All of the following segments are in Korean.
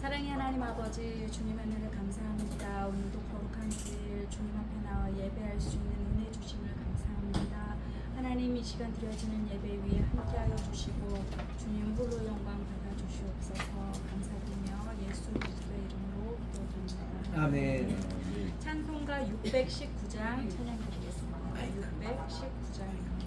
사랑의 하나님 아버지, 주님 은혜를 감사합니다. 오늘도 거룩한 길 주님 앞에 나와 예배할 수 있는 은혜 주심을 감사합니다. 하나님, 이 시간 드려지는 예배 위에 함께하여 주시고 주님 홀로 영광 받아 주시옵소서. 감사드리며 예수 그리스도의 이름으로 기도드립니다. 아멘. 찬송가 619장 찬양 드리겠습니다. 619장입니다.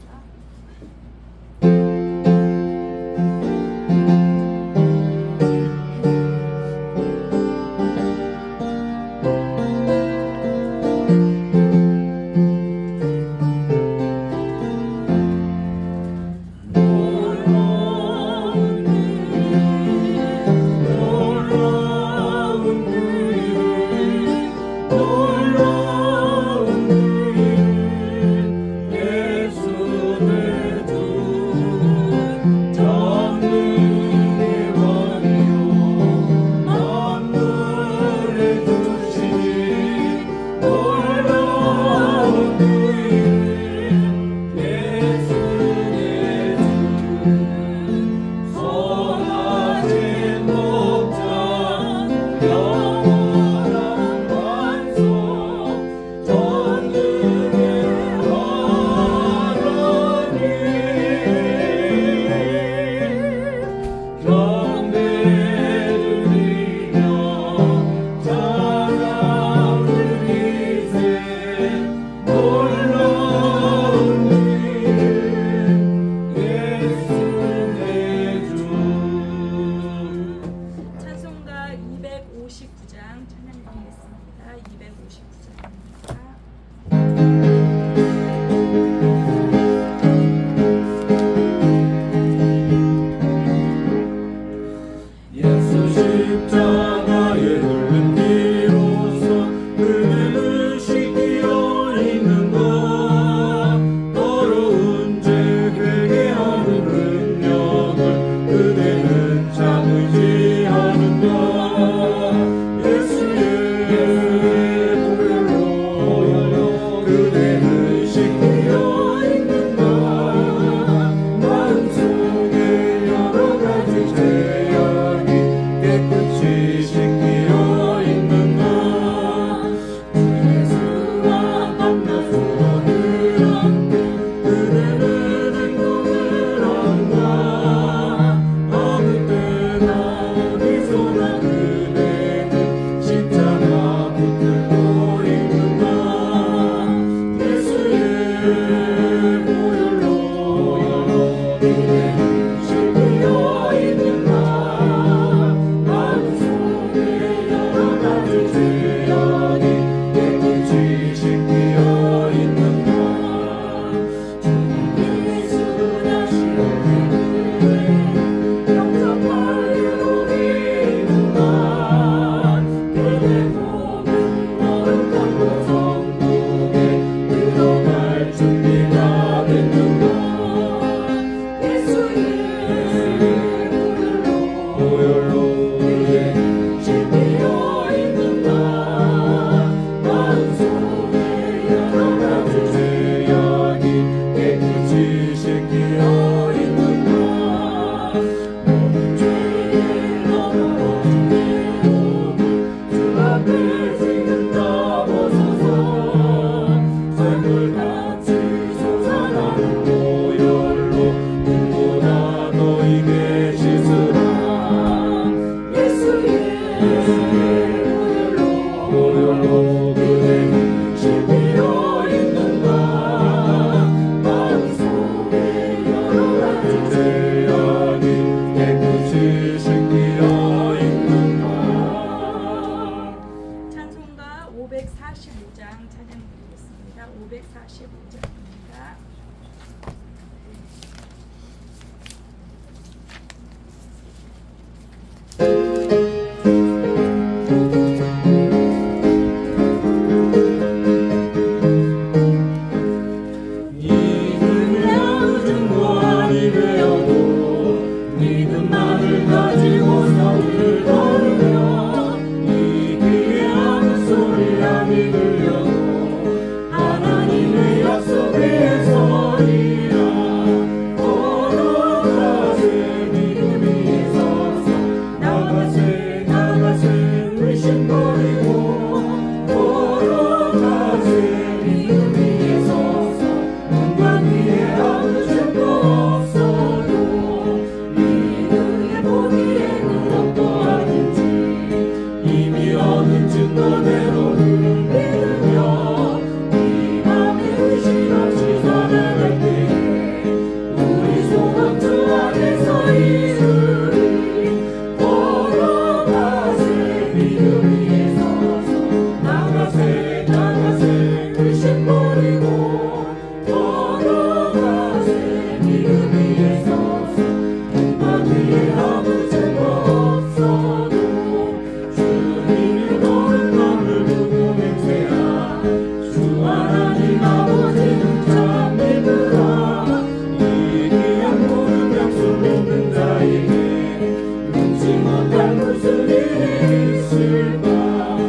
무슨 일이 있을까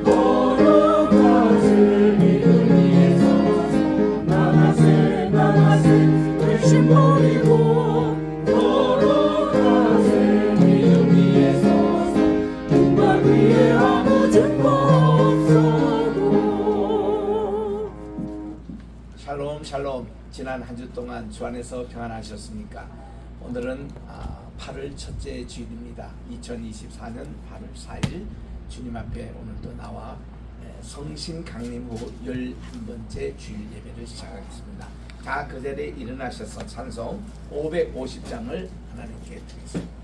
걸어가세 믿음 위에 서서 나가세 나가세 의심 버리고 걸어가세 믿음 위에 서서 문과 위에 아무 증거 없어도. 샬롬 샬롬. 지난 한 주 동안 주 안에서 평안하셨습니까? 오늘은 8월 첫째 주일입니다. 2024년 8월 4일 주님 앞에 오늘도 나와 성신 강림 후 11번째 주일 예배를 시작하겠습니다. 자, 그 자리에 일어나셔서 찬송 550장을 하나님께 드리겠습니다.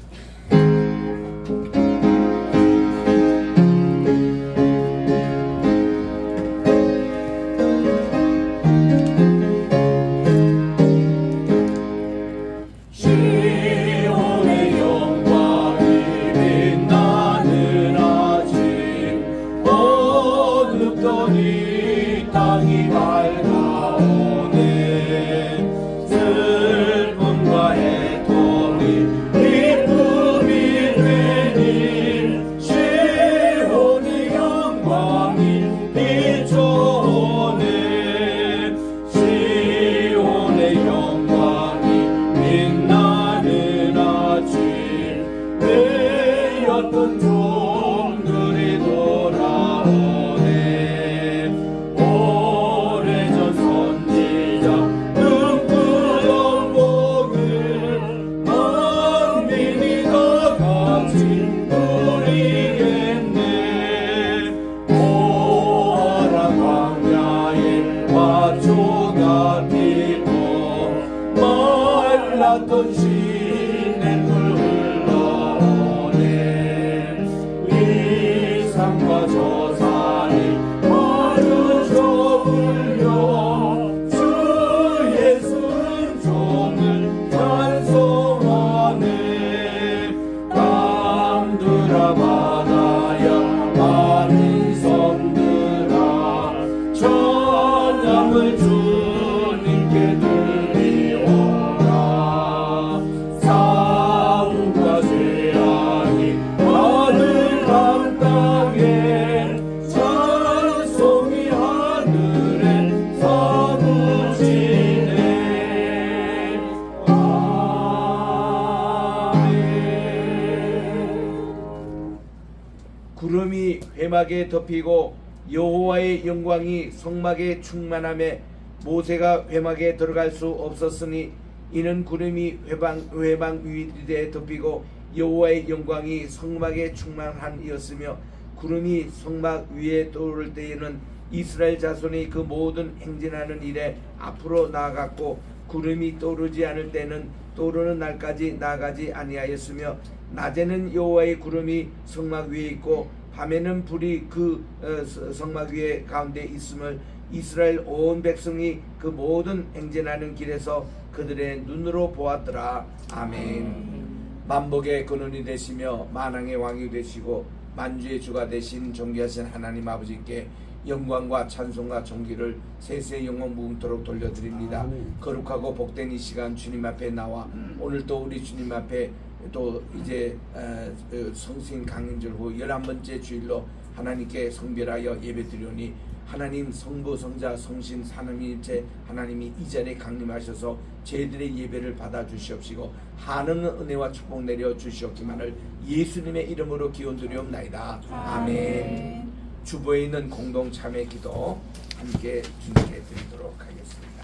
구름이 회막에 덮이고 여호와의 영광이 성막에 충만하며 모세가 회막에 들어갈 수 없었으니 이는 구름이 회막 위에 덮이고 여호와의 영광이 성막에 충만함이었으며 구름이 성막 위에 떠오를 때에는 이스라엘 자손이 그 모든 행진하는 일에 앞으로 나아갔고 구름이 떠오르지 않을 때는 떠오르는 날까지 나아가지 아니하였으며 낮에는 여호와의 구름이 성막 위에 있고 밤에는 불이 그 성막 위에 가운데 있음을 이스라엘 온 백성이 그 모든 행진하는 길에서 그들의 눈으로 보았더라. 아멘. 만복의 근원이 되시며 만왕의 왕이 되시고 만주의 주가 되신 존귀하신 하나님 아버지께 영광과 찬송과 존귀를 세세 영원 무궁토록 돌려드립니다. 거룩하고 복된 이 시간 주님 앞에 나와 오늘도 우리 주님 앞에 또 이제 성신 강림절 후 11번째 주일로 하나님께 성별하여 예배드리오니 하나님 성부 성자 성신 삼위일체 하나님이 이 자리에 강림하셔서 저희들의 예배를 받아 주시옵시고 한없는 은혜와 축복 내려 주시옵기만을 예수님의 이름으로 기원드리옵나이다. 아멘. 주보에 있는 공동 참회 기도 함께 주님께 드리도록 하겠습니다.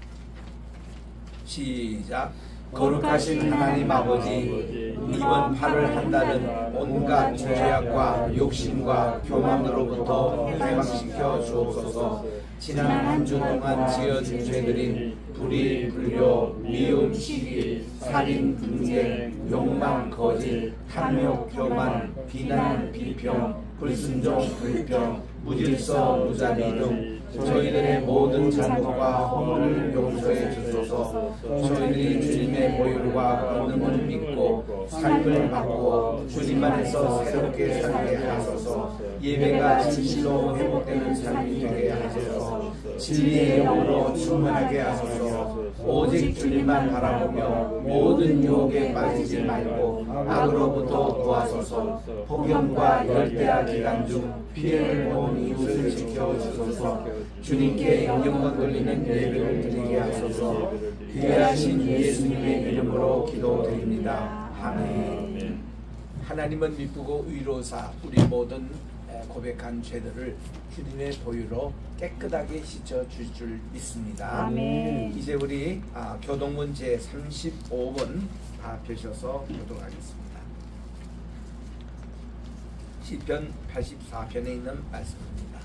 시작. 거룩하신 하나님 아버지, 이번 8월 한 달은 온갖 죄악과 욕심과 교만으로부터 해방시켜 주옵소서. 지난 한 주 동안 지어진 죄들인 불의, 불효, 미움, 시기, 살인, 분쟁, 욕망, 거짓, 탐욕, 교만, 비난, 비평, 불순종, 불평, 무질서, 무자비 등 저희들의 모든 잘못과 허물을 용서해 주소서. 저희들이 주님의 보혈과 권능을 믿고 삶을 받고 주님 안에서 새롭게 살게 하소서. 예배가 진실로 회복되는 삶이 되게 하소서. 주셔서 진리의 영으로 충만하게 하소서. 오직 주님만 바라보며 모든 유혹에 빠지지 말고 악으로부터 구하소서. 폭염과 열대야 기간 중 피해를 본 이웃을 지켜주소서. 주님께 영광 돌리는 예배를 드리게 하소서. 귀하신 예수님의 이름으로 기도드립니다. 아멘. 하나님은 미쁘고 의로사 우리 모든 고백한 죄들을 주님의 보혈로 깨끗하게 씻어줄 줄 믿습니다. 아멘. 이제 우리 교동문 제 35번 다 펴셔서 교독하겠습니다. 시편 84편에 있는 말씀입니다.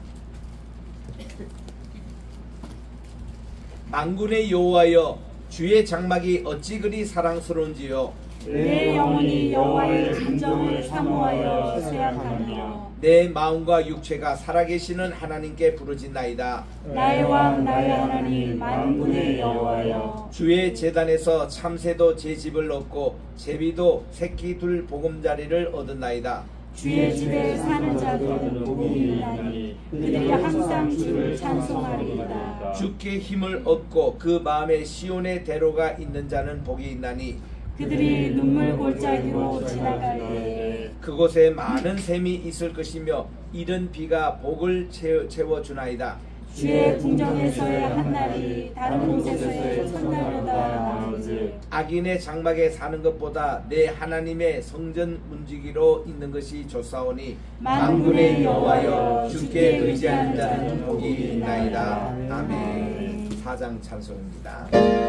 만군의 여호와여, 주의 장막이 어찌 그리 사랑스러운지요. 내 영혼이 여호와의 진정을 사모하여 쇠약하며 내 마음과 육체가 살아계시는 하나님께 부르짖나이다. 나의 왕 나의 하나님 만군의 여호와여, 주의 제단에서 참새도 제 집을 얻고 제비도 새끼 둘 보금자리를 얻었나이다. 주의 집에 사는 자들은 복이 있나니 그들이 항상 주를 찬송하리이다. 주께 힘을 얻고 그 마음에 시온의 대로가 있는 자는 복이 있나니 그들이 눈물 골짜기로 지나갈 때에 그곳에 많은 샘이 있을 것이며 이른 비가 복을 채워주나이다. 주의 궁정에서의 한날이 다른 곳에서의 첫날보다 나은지 악인의 장막에 사는 것보다 내 하나님의 성전 문지기로 있는 것이 좋사오니 만군의 여호와여, 주께 의지하는 자는 복이 있나이다. 아멘. 4장 찬송입니다.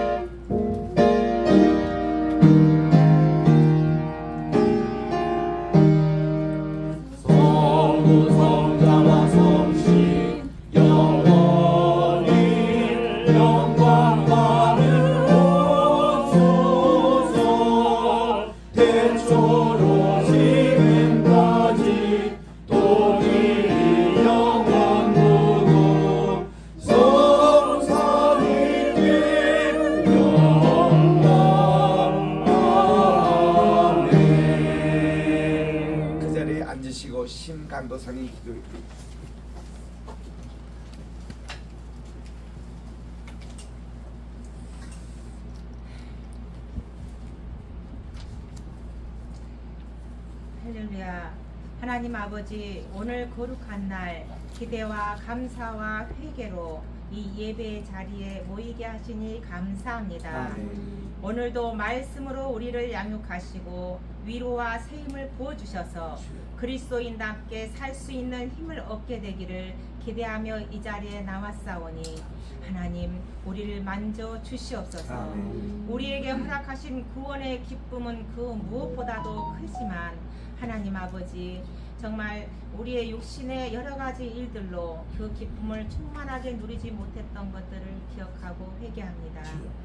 성자와 성신 영원히 영광 받으옵소서. 태초로 지금까지 동일히 영원무궁 성삼위일 영광. 아멘. 그 자리에 앉으시고 심간도상이 기도해 드립니다. 할렐루야. 하나님 아버지, 오늘 거룩한 날 기대와 감사와 회개로 이 예배의 자리에 모이게 하시니 감사합니다. 오늘도 말씀으로 우리를 양육하시고 위로와 세임을 부어주셔서 그리스도인답게 살 수 있는 힘을 얻게 되기를 기대하며 이 자리에 나왔사오니 하나님, 우리를 만져 주시옵소서. 우리에게 허락하신 구원의 기쁨은 그 무엇보다도 크지만 하나님 아버지, 정말 우리의 육신의 여러 가지 일들로 그 기쁨을 충만하게 누리지 못했던 것들을 기억하고 회개합니다.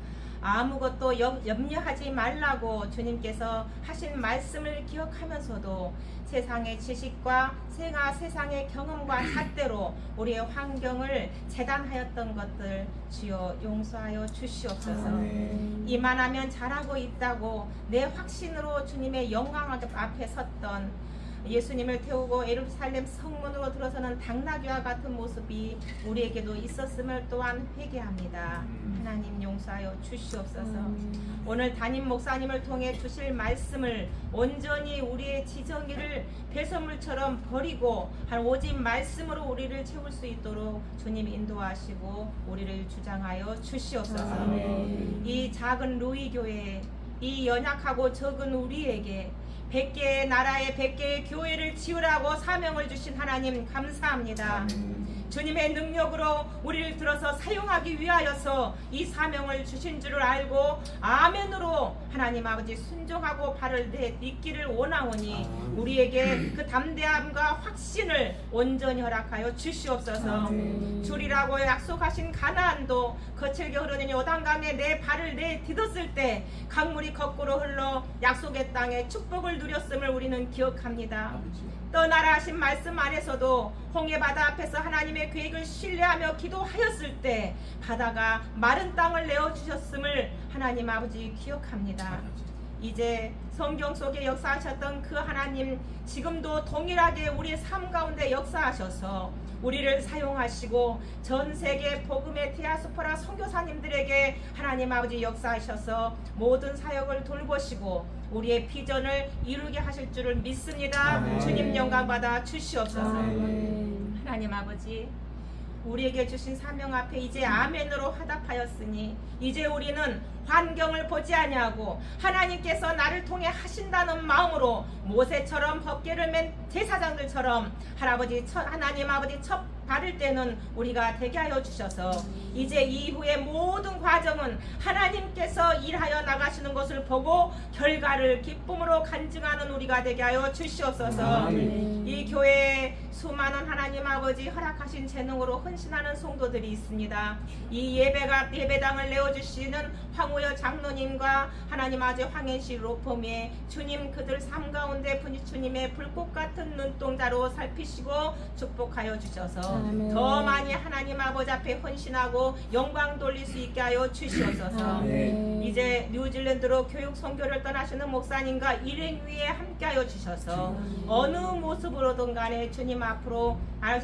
아무것도 염려하지 말라고 주님께서 하신 말씀을 기억하면서도 세상의 지식과 세상의 경험과 잣대로 우리의 환경을 재단하였던 것들 주여 용서하여 주시옵소서. 이만하면 잘하고 있다고 내 확신으로 주님의 영광 앞에 섰던 예수님을 태우고 예루살렘 성문으로 들어서는 당나귀와 같은 모습이 우리에게도 있었음을 또한 회개합니다. 하나님 용서하여 주시옵소서. 오늘 담임 목사님을 통해 주실 말씀을 온전히 우리의 지정의를 배설물처럼 버리고 오직 말씀으로 우리를 채울 수 있도록 주님 인도하시고 우리를 주장하여 주시옵소서. 이 작은 루이교회, 이 연약하고 적은 우리에게 100개의 나라에 100개의 교회를 지으라고 사명을 주신 하나님 감사합니다. 주님의 능력으로 우리를 들어서 사용하기 위하여서 이 사명을 주신 줄을 알고 아멘으로 하나님 아버지 순종하고 발을 내딛기를 원하오니 우리에게 그 담대함과 확신을 온전히 허락하여 주시옵소서. 주리라고 약속하신 가나안도 거칠게 흐르는 요단강에 내 발을 내딛었을 때 강물이 거꾸로 흘러 약속의 땅에 축복을 누렸음을 우리는 기억합니다. 떠나라 하신 말씀 안에서도 홍해바다 앞에서 하나님의 계획을 신뢰하며 기도하였을 때 바다가 마른 땅을 내어주셨음을 하나님 아버지 기억합니다. 이제 성경 속에 역사하셨던 그 하나님 지금도 동일하게 우리 삶 가운데 역사하셔서 우리를 사용하시고 전 세계 복음의 디아스포라 선교사님들에게 하나님 아버지 역사하셔서 모든 사역을 돌보시고 우리의 비전을 이루게 하실 줄을 믿습니다. 아멘. 주님 영광 받아 주시옵소서. 아멘. 하나님 아버지, 우리에게 주신 사명 앞에 이제 아멘으로 화답하였으니 이제 우리는 환경을 보지 아니하고 하나님께서 나를 통해 하신다는 마음으로 모세처럼 법궤를 맨 제사장들처럼 하나님 아버지 첫 바를 때는 우리가 되게 하여 주셔서 이제 이후의 모든 과정은 하나님께서 일하여 나가시는 것을 보고 결과를 기쁨으로 간증하는 우리가 되게 하여 주시옵소서. 아멘. 이 교회에 수많은 하나님 아버지 허락하신 재능으로 헌신하는 성도들이 있습니다. 이 예배당을 내어주시는 황우여 장로님과 하나님 아버지 황현씨 로펌의 주님 그들 삶 가운데 주님의 불꽃 같은 눈동자로 살피시고 축복하여 주셔서 아멘. 더 많이 하나님 아버지 앞에 헌신하고 영광 돌릴 수 있게 하여 주시옵소서. 아멘. 이제 뉴질랜드로 교육 선교를 떠나시는 목사님과 일행 위에 함께하여 주셔서 어느 모습으로든 간에 주님 앞으로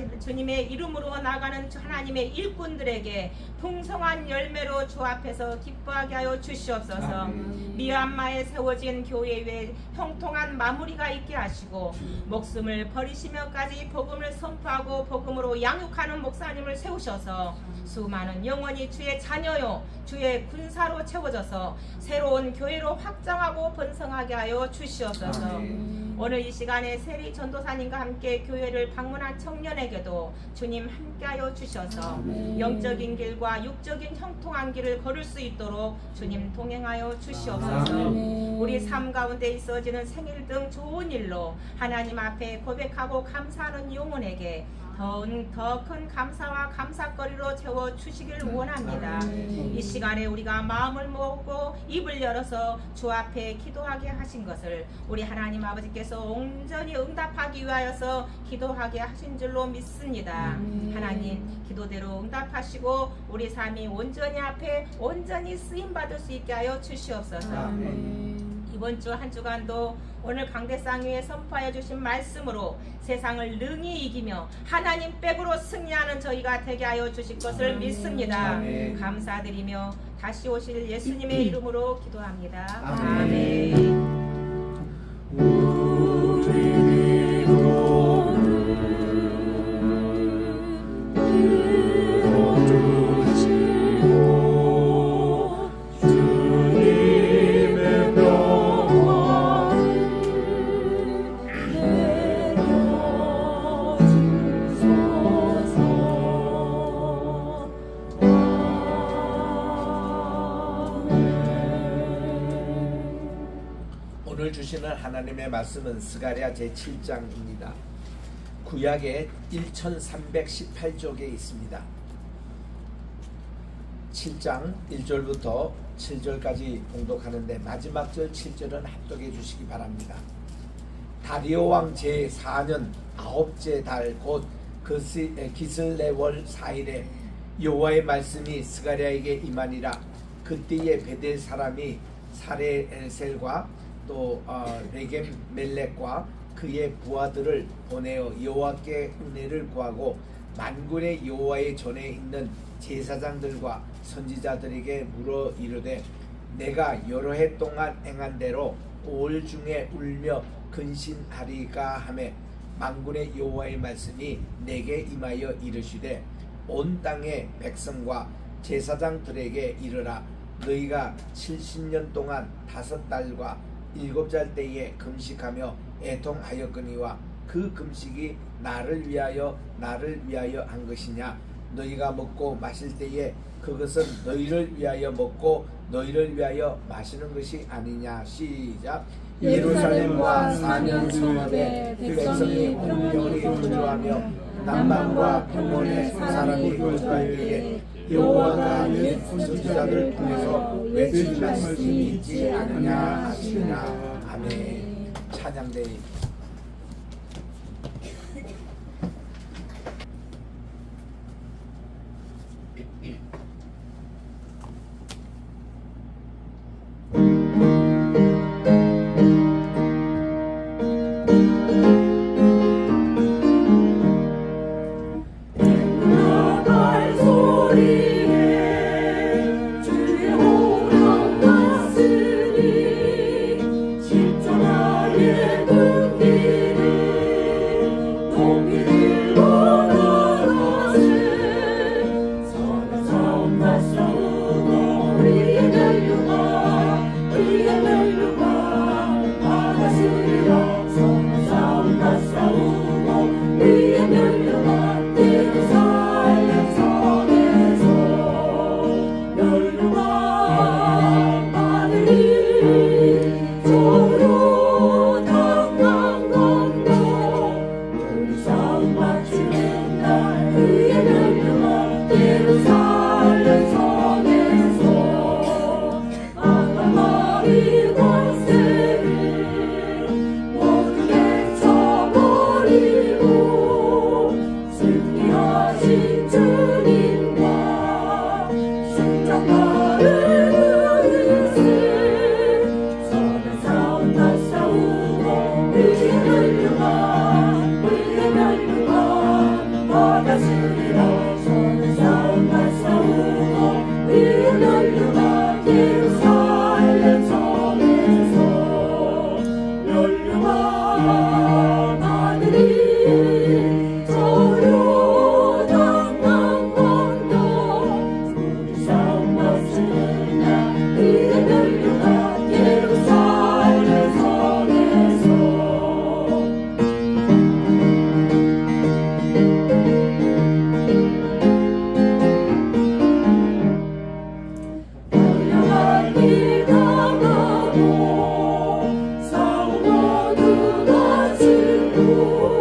주님의 이름으로 나가는 하나님의 일꾼들에게 풍성한 열매로 주 앞에서 기뻐하게 하여 주시옵소서. 아멘. 미얀마에 세워진 교회 위에 형통한 마무리가 있게 하시고 목숨을 버리시면까지 복음을 선포하고 복음으로 양육하는 목사님을 세우셔서 수많은 영혼이 주의 자녀요 주의 군사로 채워져서 새로운 교회로 확장하고 번성하게 하여 주시옵소서. 아멘. 오늘 이 시간에 세리 전도사님과 함께 교회를 방문한 청년에게도 주님 함께하여 주셔서 아멘. 영적인 길과 육적인 형통한 길을 걸을 수 있도록 주님 동행하여 주시옵소서. 아멘. 우리 삶 가운데 있어지는 생일 등 좋은 일로 하나님 앞에 고백하고 감사하는 영혼에게 더 큰 감사와 감사거리로 채워주시길 원합니다. 아멘. 이 시간에 우리가 마음을 먹고 입을 열어서 주 앞에 기도하게 하신 것을 우리 하나님 아버지께서 온전히 응답하기 위하여서 기도하게 하신 줄로 믿습니다. 아멘. 하나님 기도대로 응답하시고 우리 삶이 온전히 앞에 온전히 쓰임받을 수 있게 하여 주시옵소서. 아멘. 이번 주 한 주간도 오늘 강대상 위에 선포하여 주신 말씀으로 세상을 능히 이기며 하나님 백으로 승리하는 저희가 되게 하여 주실 것을 믿습니다. 아멘. 감사드리며 다시 오실 예수님의 이름으로 기도합니다. 아멘. 아멘. 우리 기도는 들어주시고 주님의 평안을 내려주소서. 오늘 주시는 하나님의 말씀은 스가랴 제7장입니다. 구약에 1318쪽에 있습니다. 7장 1절부터 7절까지 봉독하는데 마지막 절 7절은 합독해 주시기 바랍니다. 다리오 왕 제4년 9째 달 곧 기슬레월 4일에 여호와의 말씀이 스가랴에게 임하니라. 그때에 베델 사람이 사레셀과 또 레겜 멜렉과 그의 부하들을 보내어 여호와께 은혜를 구하고 만군의 여호와의 전에 있는 제사장들과 선지자들에게 물어 이르되 내가 여러 해 동안 행한 대로 5월 중에 울며 근신하리까 하매 만군의 여호와의 말씀이 내게 임하여 이르시되 온 땅의 백성과 제사장들에게 이르라. 너희가 70년 동안 5달과 7달 때에 금식하며 애통하였거니와 그 금식이 나를 위하여 한 것이냐. 너희가 먹고 마실 때에 그것은 너희를 위하여 먹고 너희를 위하여 마시는 것이 아니냐. 시작. 예루살렘과 4년 성읍에 백성이 온전히 거주하며 남방과 평원에 사람이 거주할 때에 여호와가 옛 선지자들 통해서 외친 말씀이 있지 않느냐 하시니라. 아멘. 찬양대입니다.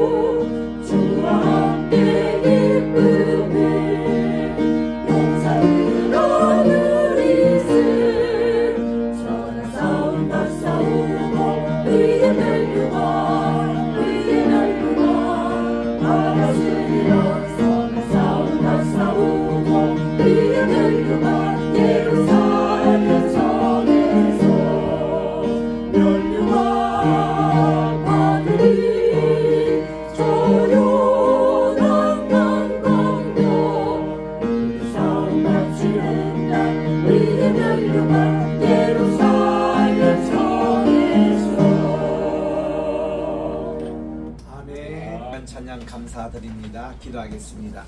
주와 함께 기쁨에 영상으로 누리세 전하 싸운다 싸우고 의의 멸류관 받았으리라 선하 싸운다 싸우고 의의 멸류관 예루살렘 성에서 멸류관 받으리 저 요단 강건너 우리 싸움 마치는 날 의의 멸류관 예루살렘 성에서. 아멘. 찬양 감사드립니다. 기도하겠습니다.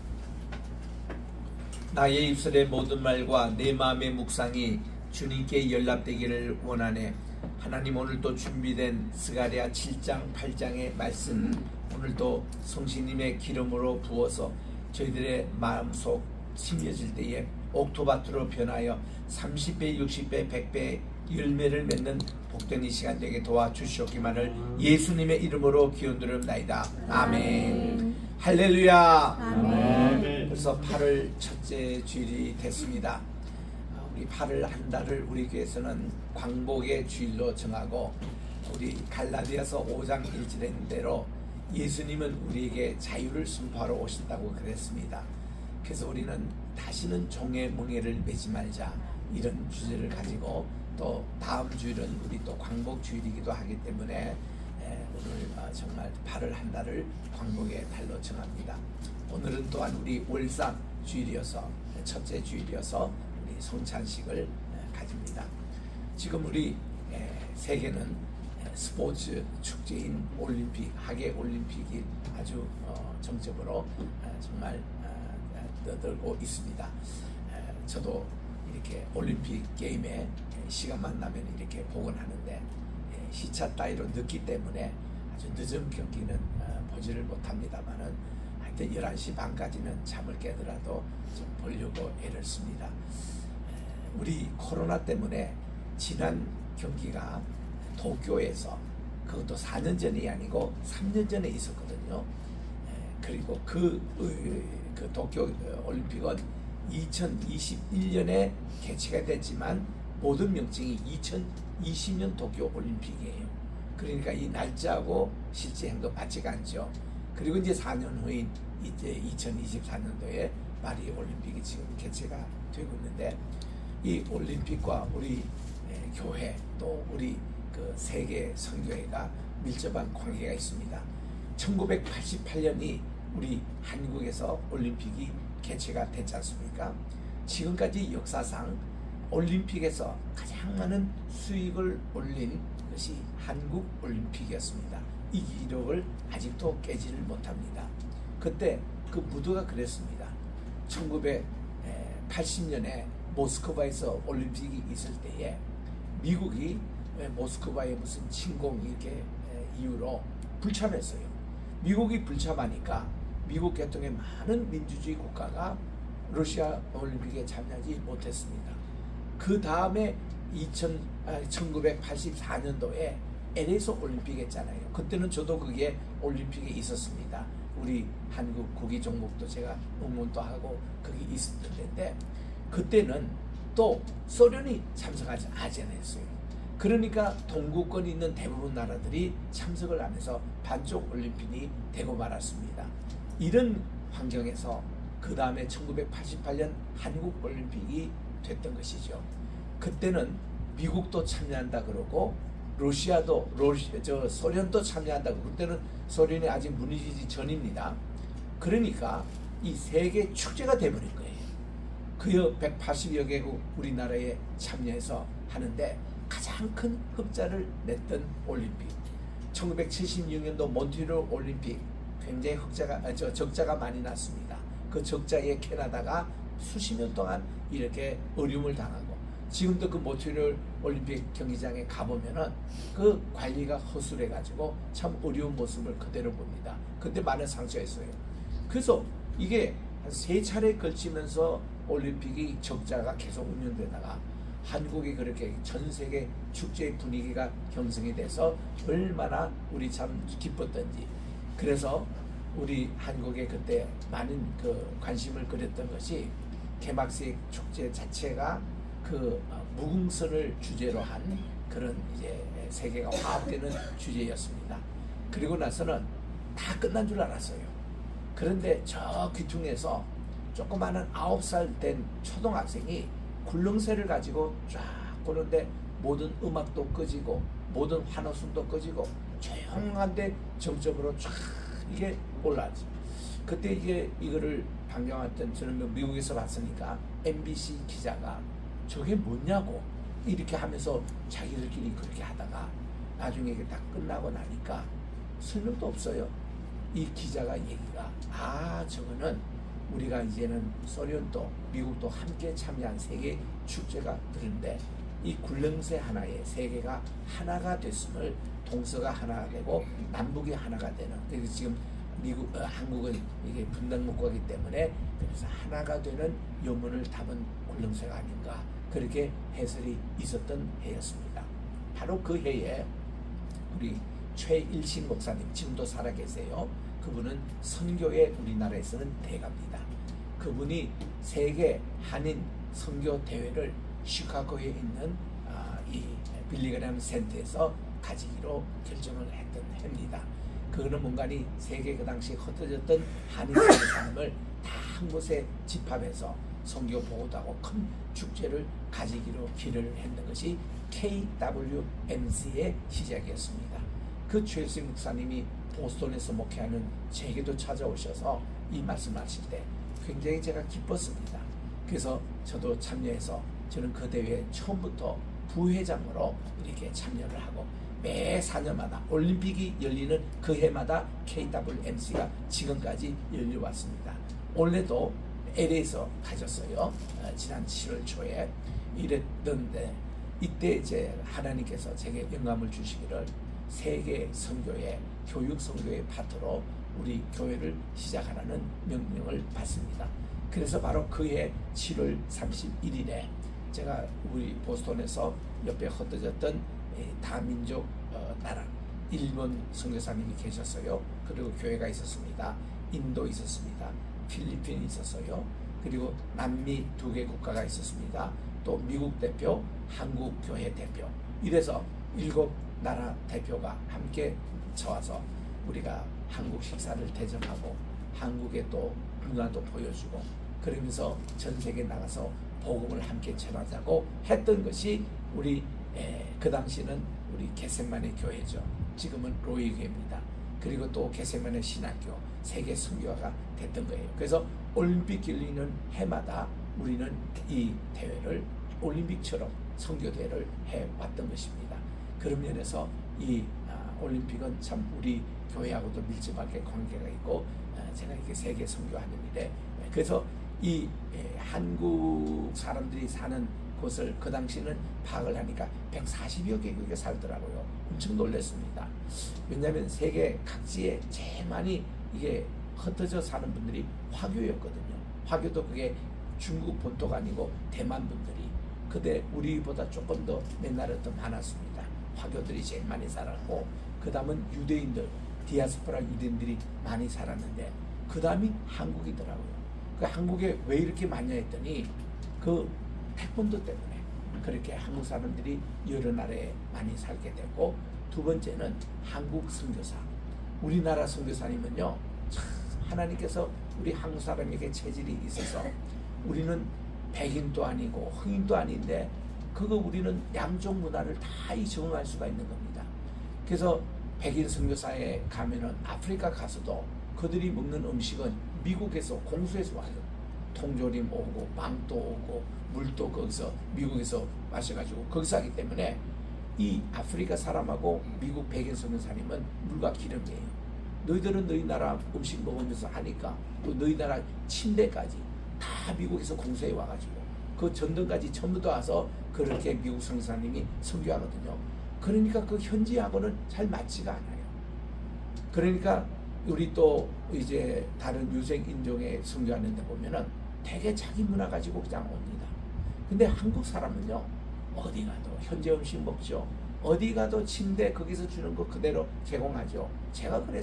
나의 입술의 모든 말과 내 마음의 묵상이 주님께 연락되기를 원하네. 하나님, 오늘도 준비된 스가랴 7장 8장의 말씀 오늘도 성신님의 기름으로 부어서 저희들의 마음속 심려질 때에 옥토밭으로 변하여 30배, 60배, 100배 열매를 맺는 복된 이 시간 되게 도와주시옵기만을 예수님의 이름으로 기원드립나이다. 아멘. 할렐루야. 아멘. 벌써 8월 첫째 주일이 됐습니다. 우리 8월 한 달을 우리 교회에서는 광복의 주일로 정하고 우리 갈라디아서 5장 1절에 있는 대로 예수님은 우리에게 자유를 선포하러 오신다고 그랬습니다. 그래서 우리는 다시는 종의 멍에를 매지 말자 이런 주제를 가지고 또 다음 주일은 우리 또 광복 주일이기도 하기 때문에 오늘 정말 8월 한 달을 광복의 달로 정합니다. 오늘은 또한 우리 월삼 주일이어서 첫째 주일이어서 우리 성찬식을 가집니다. 지금 우리 세계는 스포츠 축제인 올림픽, 하계 올림픽이 아주 정적으로 정말 떠들고 있습니다. 저도 이렇게 올림픽 게임에 시간만 나면 이렇게 보곤 하는데 시차 따위로 늦기 때문에 아주 늦은 경기는 보지를 못합니다만은 하여튼 11시 반까지는 잠을 깨더라도 좀 보려고 애를 씁니다. 우리 코로나 때문에 지난 경기가 도쿄에서 그것도 4년 전이 아니고 3년 전에 있었거든요. 그리고 그 도쿄 올림픽은 2021년에 개최가 됐지만 모든 명칭이 2020년 도쿄 올림픽이에요. 그러니까 이 날짜하고 실제 행도 맞지가 않죠. 그리고 이제 4년 후인 이제 2024년도에 파리 올림픽이 지금 개최가 되고 있는데 이 올림픽과 우리 교회 또 우리 그 세계 선교회가 밀접한 관계가 있습니다. 1988년이 우리 한국에서 올림픽이 개최가 됐지 않습니까? 지금까지 역사상 올림픽에서 가장 많은 수익을 올린 것이 한국 올림픽이었습니다. 이 기록을 아직도 깨지를 못합니다. 그때 그 무드가 그랬습니다. 1980년에 모스크바에서 올림픽이 있을 때에 미국이 모스크바에 무슨 침공 이렇게 이유로 불참했어요. 미국이 불참하니까 미국 계통의 많은 민주주의 국가가 러시아 올림픽에 참여하지 못했습니다. 그 다음에 1984년도에 LA에서 올림픽 했잖아요. 그때는 저도 그게 올림픽에 있었습니다. 우리 한국 구기 종목도 제가 응원도 하고 거기 있었던 데인데 그때는 또 소련이 참석하지 않았어요. 그러니까 동구권이 있는 대부분 나라들이 참석을 하면서 반쪽 올림픽이 되고 말았습니다. 이런 환경에서 그 다음에 1988년 한국 올림픽이 됐던 것이죠. 그때는 미국도 참여한다 그러고 소련도 참여한다고. 그때는 소련이 아직 무너지기 전입니다. 그러니까 이 세계 축제가 돼버린 거예요. 그여 180여 개국 우리나라에 참여해서 하는데 가장 큰 흑자를 냈던 올림픽. 1976년도 몬트리올 올림픽 굉장히 적자가 많이 났습니다. 그 적자에 캐나다가 수십 년 동안 이렇게 어려움을 당하고 지금도 그 몬트리올 올림픽 경기장에 가보면은 그 관리가 허술해 가지고 참 어려운 모습을 그대로 봅니다. 그때 많은 상처가 있어요. 그래서 이게 한 3차례 걸치면서 올림픽이 적자가 계속 운영되다가 한국이 그렇게 전 세계 축제의 분위기가 형성이 돼서 얼마나 우리 참 기뻤던지 그래서 우리 한국에 그때 많은 그 관심을 그렸던 것이 개막식 축제 자체가 그 무궁선을 주제로 한 그런 이제 세계가 화합되는 주제였습니다. 그리고 나서는 다 끝난 줄 알았어요. 그런데 저 귀퉁에서 조그마한 9살 된 초등학생이 굴릉쇠를 가지고 쫙 보는데 모든 음악도 꺼지고 모든 환호성도 꺼지고 조용한데 정점으로 쫙 이게 올라왔죠. 그때 이거를 방영했던 저는 미국에서 봤으니까 MBC 기자가 저게 뭐냐고 이렇게 하면서 자기들끼리 그렇게 하다가 나중에 이게 다 끝나고 나니까 설명도 없어요. 이 기자가 얘기가 저거는 우리가 이제는 소련도 미국도 함께 참여한 세계 축제가 그런데 이 굴릉쇠 하나에 세계가 하나가 됐음을 동서가 하나가 되고 남북이 하나가 되는 그래서 지금 한국은 이게 분단국가이기 때문에 그래서 하나가 되는 요문을 담은 굴릉쇠가 아닌가 그렇게 해설이 있었던 해였습니다. 바로 그 해에 우리 최일신 목사님 지금도 살아계세요. 그분은 선교의 우리나라에서는 대가입니다. 그분이 세계 한인 선교 대회를 시카고에 있는 이 빌리그램 센터에서 가지기로 결정을 했던 해입니다. 그거는 뭔가니 세계 그 당시 흩어졌던 한인 선교사님을 다 한 곳에 집합해서 선교 보고도 하고 큰 축제를 가지기로 길을 했는 것이 KWMC의 시작이었습니다. 그 최일신 목사님이 보스턴에서 목회하는 제게도 찾아오셔서 이 말씀하실 때 굉장히 제가 기뻤습니다. 그래서 저도 참여해서 저는 그 대회에 처음부터 부회장으로 이렇게 참여를 하고 매 4년마다 올림픽이 열리는 그 해마다 KWMC가 지금까지 열려왔습니다. 올해도 LA에서 가졌어요. 지난 7월 초에 이랬던데 이때 이제 하나님께서 제게 영감을 주시기를 세계 선교의 교육 선교의 파트로 우리 교회를 시작하라는 명령을 받습니다. 그래서 바로 그해 7월 31일에 제가 우리 보스턴에서 옆에 흩어졌던 다민족 나라 일본 선교사님이 계셨어요. 그리고 교회가 있었습니다. 인도 있었습니다. 필리핀이 있었어요. 그리고 남미 2개 국가가 있었습니다. 또 미국 대표, 한국 교회 대표 이래서 7나라 대표가 함께 쳐와서 우리가 한국 식사를 대접하고 한국의 또 문화도 보여주고 그러면서 전 세계 나가서 복음을 함께 전하자고 했던 것이 우리 그 당시는 우리 겟세마네 교회죠. 지금은 로이 교회입니다. 그리고 또 겟세마네 신학교 세계 선교화가 됐던 거예요. 그래서 올림픽 열리는 해마다 우리는 이 대회를 올림픽처럼 선교 대회를 해왔던 것입니다. 그런 면에서 이 올림픽은 참 우리 교회하고도 밀접하게 관계가 있고 제가 이렇게 세계 선교하는 일에 그래서 이 한국 사람들이 사는 곳을 그 당시는 파악을 하니까 140여 개국에 살더라고요. 엄청 놀랐습니다. 왜냐하면 세계 각지에 제일 많이 이게 흩어져 사는 분들이 화교였거든요. 화교도 그게 중국 본토가 아니고 대만 분들이 그때 우리보다 조금 더 옛날에 더 많았습니다. 화교들이 제일 많이 살았고 그 다음은 유대인들 디아스포라 유대인들이 많이 살았는데 그 다음이 한국이더라고요. 그 한국에 왜 이렇게 많냐 했더니 그 태권도 때문에 그렇게 한국 사람들이 여러 나라에 많이 살게 됐고 두 번째는 한국 선교사 우리나라 선교사님은요 하나님께서 우리 한국 사람에게 체질이 있어서 우리는 백인도 아니고 흑인도 아닌데 그거 우리는 양쪽 문화를 다 적응할 수가 있는 겁니다. 그래서 백인 선교사에 가면은 아프리카 가서도 그들이 먹는 음식은 미국에서 공수해서 와요. 통조림 오고 빵도 오고 물도 거기서 미국에서 마셔가지고 거기서 하기 때문에 이 아프리카 사람하고 미국 백인 선교사님은 물과 기름이에요. 너희들은 너희 나라 음식 먹으면서 하니까 또 너희 나라 침대까지 다 미국에서 공수해 와가지고 그 전등까지 전부 다 와서 그렇게 미국 선교사님이 선교하거든요. 그러니까 그 현지하고는 잘 맞지가 않아요. 그러니까 우리 또 이제 다른 유색 인종에 선교하는 데 보면은 되게 자기 문화 가지고 그냥 옵니다. 근데 한국 사람은요 어디 가도 현지 음식 먹죠. 어디 가도 침대 거기서 주는 거 그대로 제공하죠. 제가 그랬습니다.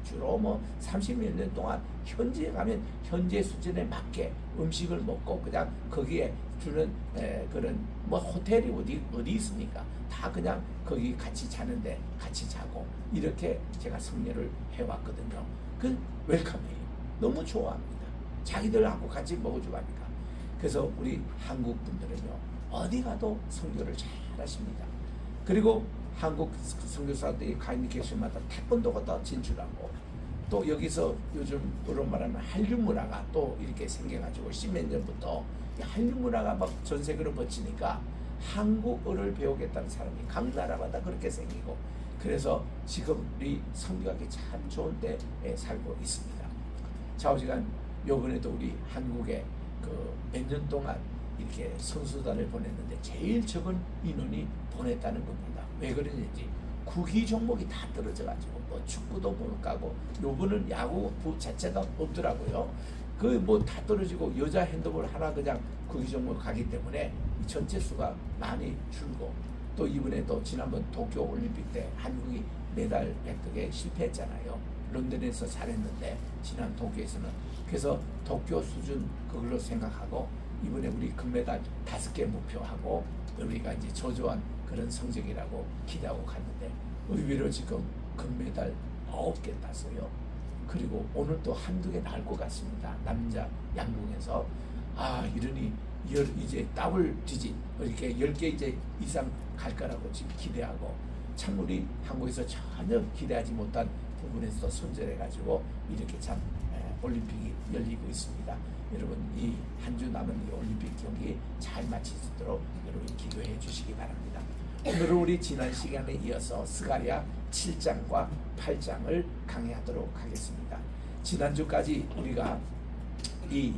주로 뭐 30몇 년 동안 현지에 가면 현재 수준에 맞게 음식을 먹고 그냥 거기에 주는 그런 뭐 호텔이 어디 있습니까? 다 그냥 거기 같이 자는데 같이 자고 이렇게 제가 성례를 해왔거든요. 그 웰컴해요. 너무 좋아합니다. 자기들하고 같이 먹어주고 하니까. 그래서 우리 한국 분들은요 어디 가도 선교를 잘 하십니다. 그리고 한국 선교사들이 가임계시마다 태권도가 더 진출하고 또 여기서 요즘으로 말하면 한류 문화가 또 이렇게 생겨가지고 십몇 년부터 한류 문화가 막 전 세계로 뻗치니까 한국어를 배우겠다는 사람이 각 나라마다 그렇게 생기고 그래서 지금 우리 선교하기 참 좋은 때에 살고 있습니다. 좌우지간 요번에도 우리 한국에 그 몇 년 동안 이렇게 선수단을 보냈는데 제일 적은 인원이 보냈다는 겁니다. 왜 그러는지 구기 종목이 다 떨어져가지고 뭐 축구도 못 가고 요번은 야구부 자체가 없더라고요. 그 뭐 다 떨어지고 여자 핸드볼 하나 그냥 구기 종목 가기 때문에 이 전체 수가 많이 줄고 또 이번에 또 지난번 도쿄 올림픽 때 한국이 메달 획득에 실패했잖아요. 런던에서 잘했는데 지난 도쿄에서는 그래서 도쿄 수준 그걸로 생각하고 이번에 우리 금메달 5개 목표하고 우리가 이제 저조한 그런 성적이라고 기대하고 갔는데 의외로 지금 금메달 9개 땄어요. 그리고 오늘 또 한두 개 나올 것 같습니다. 남자 양궁에서 이러니 이제 더블 디짓 이렇게 10개 이제 이상 갈 거라고 지금 기대하고 참 우리 한국에서 전혀 기대하지 못한 부분에서 선전해가지고 이렇게 참 올림픽이 열리고 있습니다. 여러분 이 한 주 남은 이 올림픽 경기 잘 마칠 수 있도록 여러분 기도해 주시기 바랍니다. 오늘은 우리 지난 시간에 이어서 스가랴 7장과 8장을 강의하도록 하겠습니다. 지난주까지 우리가 이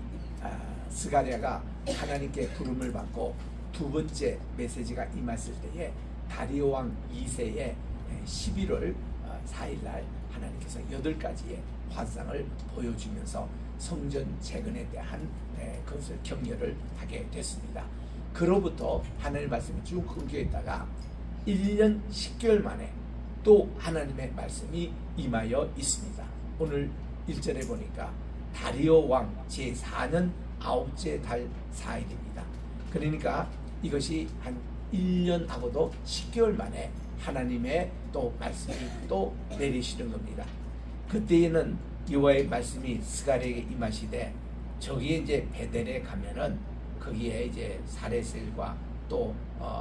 스가랴가 하나님께 부름을 받고 두 번째 메시지가 임했을 때에 다리오 왕 2세의 11월 4일날 하나님께서 8가지의 환상을 보여주면서 성전 재건에 대한 그것을 격려를 하게 됐습니다. 그로부터 하나님의 말씀이 쭉 끊겨있다가 1년 10개월 만에 또 하나님의 말씀이 임하여 있습니다. 오늘 1절에 보니까 다리오 왕 제4년 9째 달 4일입니다. 그러니까 이것이 한 1년하고도 10개월 만에 하나님의 또 말씀이 또 내리시는 겁니다. 그때에는 여호와의 말씀이 스가랴에게 임하시되 저기에 이제 베델에 가면은 거기에 이제 사레셀과 또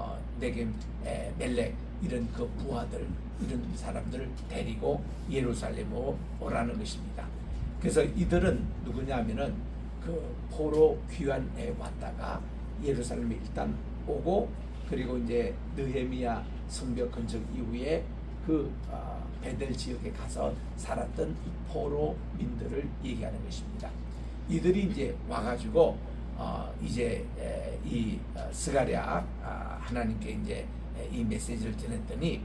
네겜 멜렉 이런 그 부하들 이런 사람들을 데리고 예루살렘으로 오라는 것입니다. 그래서 이들은 누구냐면은 그 포로 귀환에 왔다가 예루살렘에 일단 오고 그리고 이제 느헤미야 성벽 건축 이후에 그 베델 지역에 가서 살았던 포로민들을 얘기하는 것입니다. 이들이 이제 와가지고 이제 이 스가랴 하나님께 이제 이 메시지를 전했더니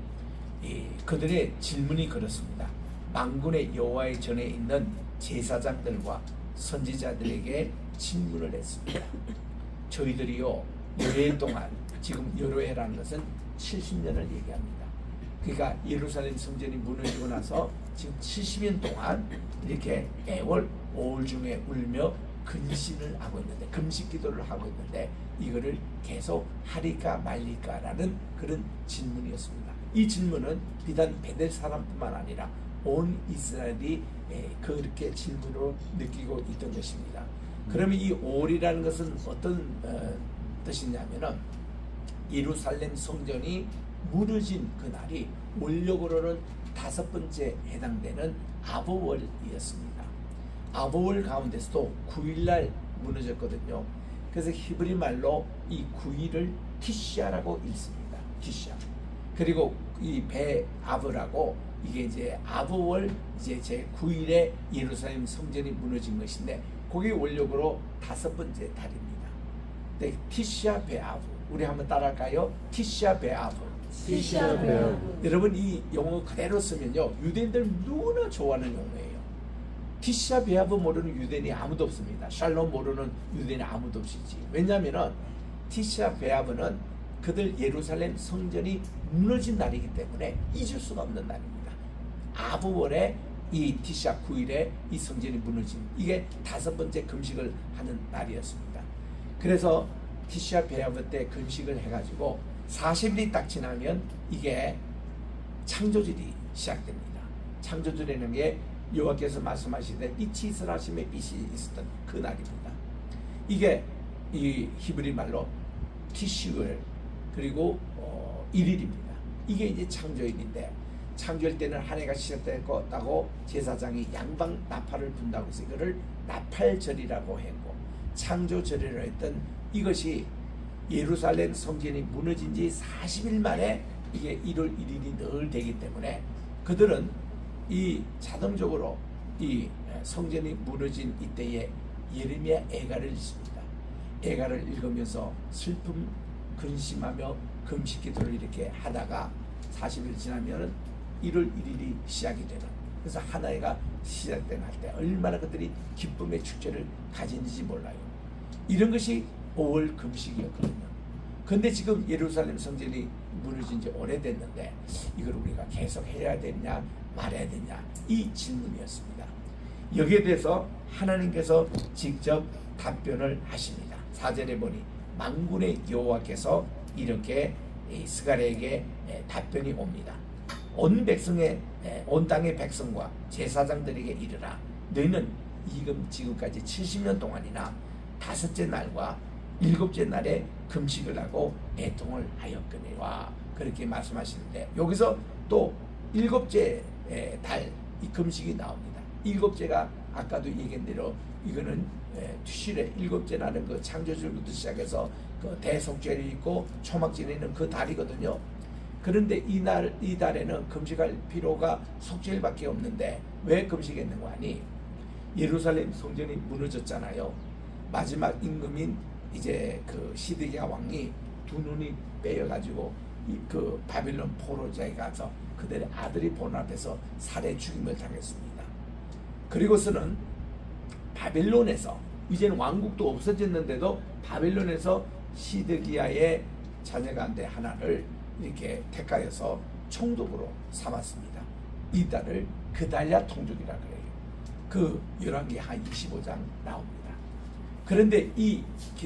그들의 질문이 그렇습니다. 만군의 여호와의 전에 있는 제사장들과 선지자들에게 질문을 했습니다. 저희들이요 여해 동안 지금 여로해라는 것은 70년을 얘기합니다. 그러니까 예루살렘 성전이 무너지고 나서 지금 70년 동안 이렇게 애월 5월 중에 울며 근신을 하고 있는데 금식 기도를 하고 있는데 이거를 계속 하리까 말리까라는 그런 질문이었습니다. 이 질문은 비단 베델 사람뿐만 아니라 온 이스라엘이 그렇게 질문으로 느끼고 있던 것입니다. 그러면 이 5월이라는 것은 어떤 뜻이냐면은 예루살렘 성전이 무너진 그날이 원력으로는 5번째 해당되는 아보월이었습니다. 아보월 가운데서도 9일날 무너졌거든요. 그래서 히브리 말로 이 9일을 티시아라고 읽습니다. 티시아. 그리고 이 베아브라고 이게 이제 아보월 이제 제 9일에 예루살렘 성전이 무너진 것인데 그게 원력으로 5번째 달입니다. 네, 티시아 베아브. 우리 한번 따라할까요? 티시아 베아브. 티시아 베아브. 여러분 이 용어 그대로 쓰면요 유대인들 누구나 좋아하는 용어예요. 티시아 베아브 모르는 유대인이 아무도 없습니다. 샬롬 모르는 유대인이 아무도 없이지. 왜냐하면 티시아 베아브는 그들 예루살렘 성전이 무너진 날이기 때문에 잊을 수가 없는 날입니다. 아부월에 이 티샤 9일에 이 성전이 무너진 이게 5번째 금식을 하는 날이었습니다. 그래서 티샤 베아브 때 금식을 해가지고 40일이 딱 지나면 이게 창조절이 시작됩니다. 창조절이라는 게 여호와께서 말씀하시되 빛이 있으라 하심에 빛이 있었던 그 날입니다. 이게 이 히브리 말로 티슈엘 그리고 1일입니다. 이게 이제 창조일인데 창조일 때는 한 해가 시작됐다고 제사장이 양방 나팔을 분다고 해서 이거를 나팔절이라고 했고 창조절이라고 했던 이것이 예루살렘 성전이 무너진 지 40일 만에 이게 1월 1일이 늘 되기 때문에 그들은 이 자동적으로 이 성전이 무너진 이때에 예레미야 애가를 읽습니다. 애가를 읽으면서 슬픔 근심하며 금식 기도를 이렇게 하다가 40일 지나면은 1월 1일이 시작이 되는, 그래서 하나회가 시작된 할 때 얼마나 그들이 기쁨의 축제를 가진지 몰라요. 이런 것이 5월 금식이었거든요. 근데 지금 예루살렘 성전이 무너진 지 오래됐는데 이걸 우리가 계속 해야 되냐 말해야 되냐 이 질문이었습니다. 여기에 대해서 하나님께서 직접 답변을 하십니다. 4절에 보니 만군의 여호와께서 이렇게 스가랴에게 답변이 옵니다. 온 백성의 온 땅의 백성과 제사장들에게 이르라. 너희는 지금까지 70년 동안이나 5째 날과 7째 날에 금식을 하고 애통을 하였거니와 그렇게 말씀하시는데 여기서 또 7째 달 이 금식이 나옵니다. 7째가 아까도 얘기한 대로 이거는 투실의 7째 날은 그 창조절부터 시작해서 그 대속절이 있고 초막절이 있는 그 달이거든요. 그런데 이 달에는 금식할 필요가 속죄일밖에 없는데 왜 금식했는가 하니 예루살렘 성전이 무너졌잖아요. 마지막 임금인 이제 그 시드기야 왕이 두 눈이 빼여가지고 그 바빌론 포로자에 가서 그들의 아들이 보는 앞에서 살해 죽임을 당했습니다. 그리고서는 바빌론에서 이제는 왕국도 없어졌는데도 바빌론에서 시드기야의 자녀가운데 하나를 이렇게 택하여서 총독으로 삼았습니다. 이 달을 그달랴 통족이라 그래요. 그 열왕기 한 25장 나옵니다. 그런데 이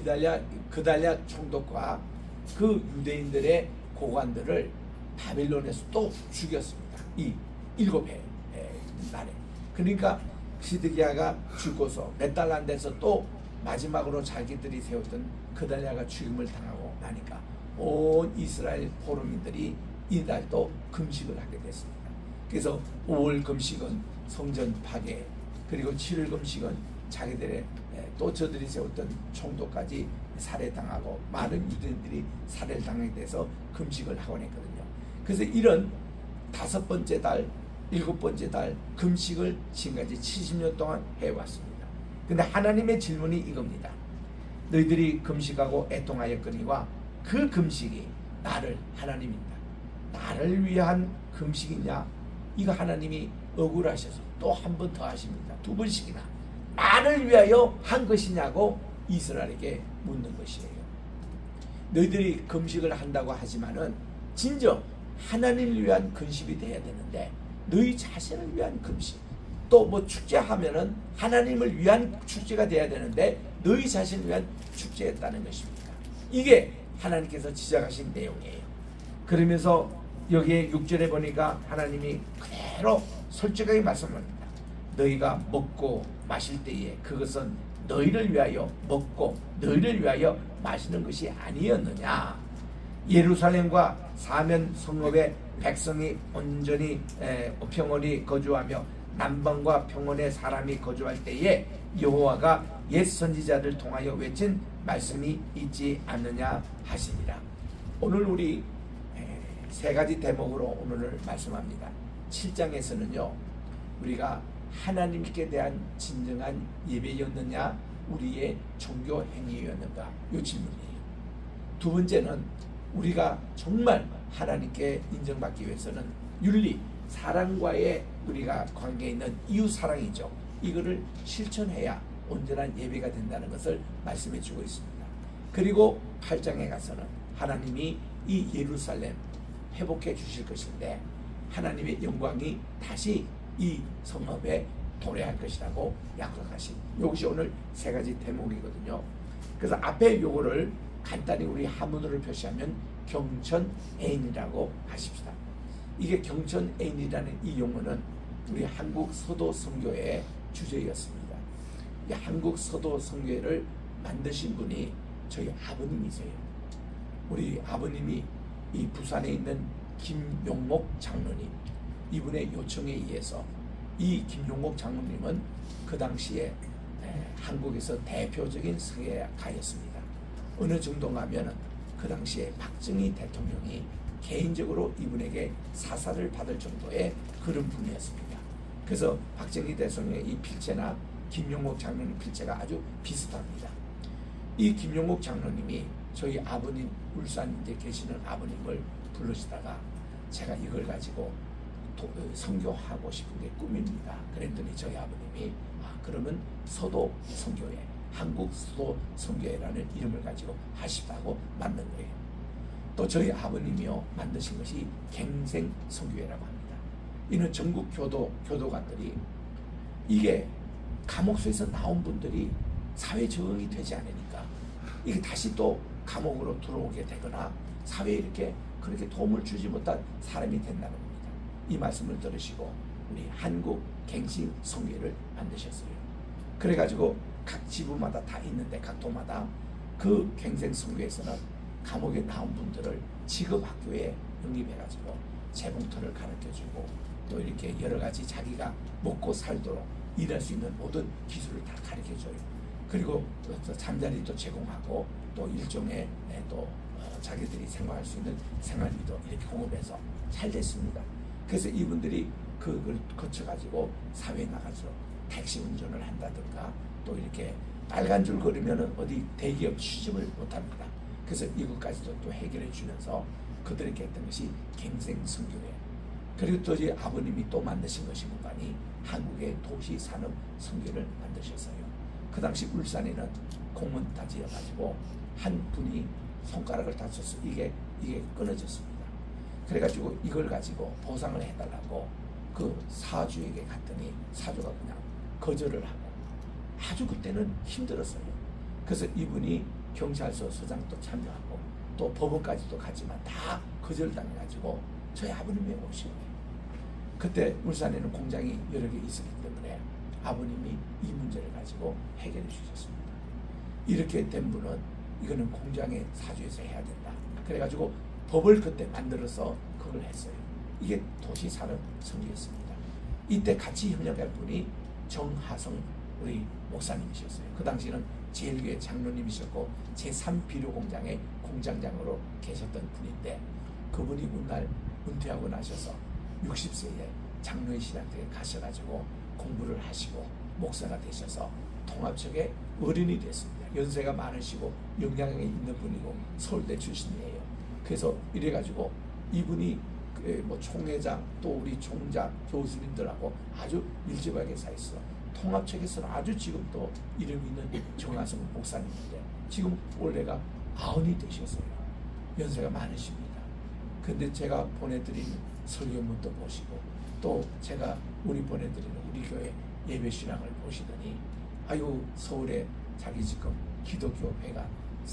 그달랴 총독과 그 유대인들의 고관들을 바빌론에서 또 죽였습니다. 이 7회 날에. 그러니까 시드기야가 죽고서 몇 달 안 돼서 또 마지막으로 자기들이 세웠던 그달랴가 죽임을 당하고 나니까 온 이스라엘 포로민들이 이달도 금식을 하게 됐습니다. 그래서 5월 금식은 성전 파괴, 그리고 7월 금식은 자기들의 또 저들이 세웠던 총독까지 살해당하고 많은 유대인들이 살해를 당하게 돼서 금식을 하곤 했거든요. 그래서 이런 5번째 달, 7번째 달 금식을 지금까지 70년 동안 해왔습니다. 근데 하나님의 질문이 이겁니다. 너희들이 금식하고 애통하였거니와 그 금식이 나를, 하나님입니다. 나를 위한 금식이냐? 이거 하나님이 억울하셔서 또 한 번 더 하십니다. 2번씩이나 나를 위하여 한 것이냐고 이스라엘에게 묻는 것이에요. 너희들이 금식을 한다고 하지만은 진정 하나님을 위한 금식이 돼야 되는데 너희 자신을 위한 금식, 또 뭐 축제하면은 하나님을 위한 축제가 돼야 되는데 너희 자신을 위한 축제였다는 것입니다. 이게 하나님께서 지적하신 내용이에요. 그러면서 여기에 6절에 보니까 하나님이 그대로 솔직하게 말씀합니다. 너희가 먹고 마실 때에 그것은 너희를 위하여 먹고 너희를 위하여 마시는 것이 아니었느냐. 예루살렘과 사면 성읍의 백성이 온전히 평온히 거주하며 남방과 평온의 사람이 거주할 때에 여호와가 옛 선지자를 통하여 외친 말씀이 있지 않느냐 하시니라. 오늘 우리 3가지 대목으로 오늘을 말씀합니다. 7장에서는요 우리가 하나님께 대한 진정한 예배였느냐 우리의 종교 행위였는가 이 질문이에요. 2번째는 우리가 정말 하나님께 인정받기 위해서는 윤리, 사랑과의 우리가 관계에 있는 이웃 사랑이죠. 이거를 실천해야 온전한 예배가 된다는 것을 말씀해 주고 있습니다. 그리고 8장에 가서는 하나님이 이 예루살렘 회복해 주실 것인데 하나님의 영광이 다시 이 성읍에 도래할 것이라고 약속하신 이것이 오늘 세 가지 대목이거든요. 그래서 앞에 요거를 간단히 우리 한문으로 표시하면 경천애인이라고 하십시다. 이게 경천애인이라는 이 용어는 우리 한국 서도 선교회의 주제였습니다. 이 한국 서도 선교회를 만드신 분이 저희 아버님이세요. 우리 아버님이 이 부산에 있는 김용목 장로님, 이분의 요청에 의해서 이 김용목 장로님은 그 당시에 한국에서 대표적인 선교가였습니다. 어느 정도가 하면은 그 당시에 박정희 대통령이 개인적으로 이분에게 사사를 받을 정도의 그런 분이었습니다. 그래서 박정희 대통령의 이 필체나 김용목 장로님 필체가 아주 비슷합니다. 이 김용목 장로님이 저희 아버님 울산 이제 계시는 아버님을 부르시다가 제가 이걸 가지고 선교하고 싶은 게 꿈입니다. 그랬더니 저희 아버님이 그러면 서도 선교회, 한국 서도 선교회라는 이름을 가지고 하시다고 만든 거예요. 또 저희 아버님이요 만드신 것이 갱생 선교회라고 합니다. 이는 전국 교도관들이 이게 감옥소에서 나온 분들이 사회 적응이 되지 않으니까 이게 다시 또 감옥으로 들어오게 되거나 사회에 이렇게 그렇게 도움을 주지 못한 사람이 된다는 겁니다. 이 말씀을 들으시고 우리 한국 갱신 선교회를 만드셨어요. 그래가지고 각 지부마다 다 있는데 각 도마다 그 갱생 선교회에서는 감옥에 나온 분들을 직업학교에 영입해가지고 재봉틀을 가르쳐주고 또 이렇게 여러 가지 자기가 먹고 살도록 일할 수 있는 모든 기술을 다 가르쳐줘요. 그리고 또 잠자리도 제공하고 또 일종의 또 자기들이 생활할 수 있는 생활비도 이렇게 공급해서 잘 됐습니다. 그래서 이분들이 그걸 거쳐가지고 사회에 나가서 택시 운전을 한다든가 또 이렇게 빨간 줄 그리면은 어디 대기업 취직을 못합니다. 그래서 이것까지도 또 해결해 주면서 그들에게 했던 것이 갱생선교회. 그리고 또 이제 아버님이 또 만드신 것이 뭔가니 한국의 도시 산업 선교를 만드셨어요. 그 당시 울산에는 공문 다 지어가지고 한 분이 손가락을 다쳐서 이게 끊어졌습니다. 그래가지고 이걸 가지고 보상을 해달라고 그 사주에게 갔더니 사주가 그냥 거절을 하고 아주 그때는 힘들었어요. 그래서 이분이 경찰서 서장도 참여하고 또 법원까지도 갔지만 다 거절당해가지고 저희 아버님이 오신 거예요. 그때 울산에는 공장이 여러 개 있었기 때문에 아버님이 이 문제를 가지고 해결해 주셨습니다. 이렇게 된 분은 이거는 공장의 사주에서 해야 된다. 그래가지고 법을 그때 만들어서 그걸 했어요. 이게 도시산업 선교였습니다. 이때 같이 협력할 분이 정하성 우리 목사님이셨어요. 그 당시는 제일교회 장로님이셨고 제3비료 공장의 공장장으로 계셨던 분인데 그분이 훗날 은퇴하고 나셔서 60세에 장로의 신학대에 가셔가지고 공부를 하시고 목사가 되셔서 통합청의 어른이 됐습니다. 연세가 많으시고 영향력이 있는 분이고 서울대 출신이에요. 그래서 이래가지고 이분이 뭐 총회장 또 우리 총장 교수님들하고 아주 밀접하게 사있어. 통합청에서는 아주 지금 또 이름 있는 정하성 목사님인데 지금 올해가 90이 되셨어요. 연세가 많으십니다. 근데 제가 보내드린 설교문도 보시고 또 제가 우리 보내드리는 우리 교회 예배신앙을 보시더니 아유 서울에 자기 지금 기독교 회관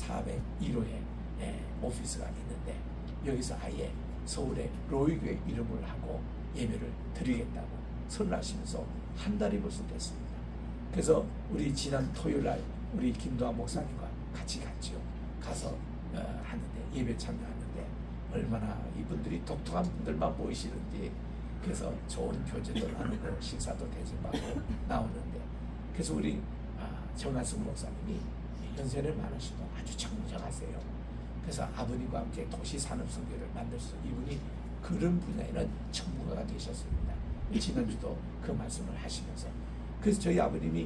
401호에 오피스가 있는데 여기서 아예 서울에 로이교회 이름을 하고 예배를 드리겠다고 선언하시면서 한 달이 벌써 됐습니다. 그래서 우리 지난 토요일날 우리 김도환 목사님과 같이 갔죠. 가서 하는데 예배 참여하는데 얼마나 이분들이 독특한 분들만 모이시는지 그래서 좋은 교제도 나누고 식사도 대접하고 나오는데 그래서 우리 정한승 목사님이 연세는 많으시도 아주 청정하세요. 그래서 아버님과 함께 도시산업선교를 만들어서 이분이 그런 분야에는 전문가가 되셨습니다. 지난주도 그 말씀을 하시면서 그래서 저희 아버님이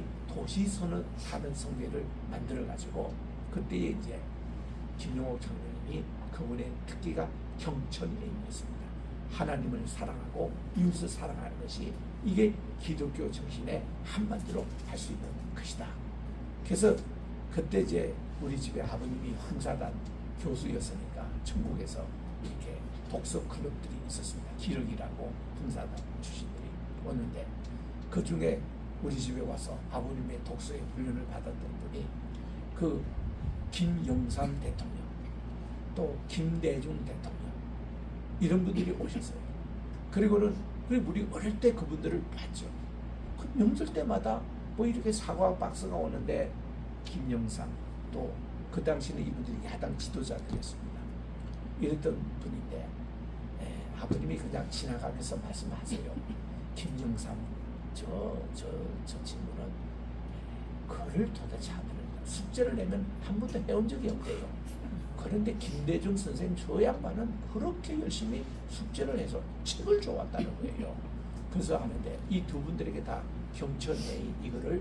도시산업선교를 만들어가지고 그때 이제 김용옥 장로님이 그분의 특기가 경천애인이었습니다. 하나님을 사랑하고 이웃을 사랑하는 것이 이게 기독교 정신의 한마디로 할 수 있는 것이다. 그래서 그때 이제 우리 집에 아버님이 헌사단 교수였으니까 전국에서 이렇게 독서 클럽들이 있었습니다. 기록이라고 헌사단 출신들이 오는데 그 중에 우리 집에 와서 아버님의 독서의 훈련을 받았던 분이 그 김영삼 대통령, 또 김대중 대통령, 이런 분들이 오셨어요. 그리고는 우리 어릴 때 그분들을 봤죠. 그 명절 때마다 뭐 이렇게 사과 박스가 오는데 김영삼, 또 그 당시는 이분들이 야당 지도자들이었습니다. 이랬던 분인데 아버님이 그냥 지나가면서 말씀하세요. 김영삼 저 친구는 글을 도대체 안 합니다. 숙제를 내면 한 번도 해온 적이 없대요. 그런데 김대중 선생님 저 양반은 그렇게 열심히 숙제를 해서 책을 줘왔다는 거예요. 그래서 하는데 이 두 분들에게 다 경천A 이거를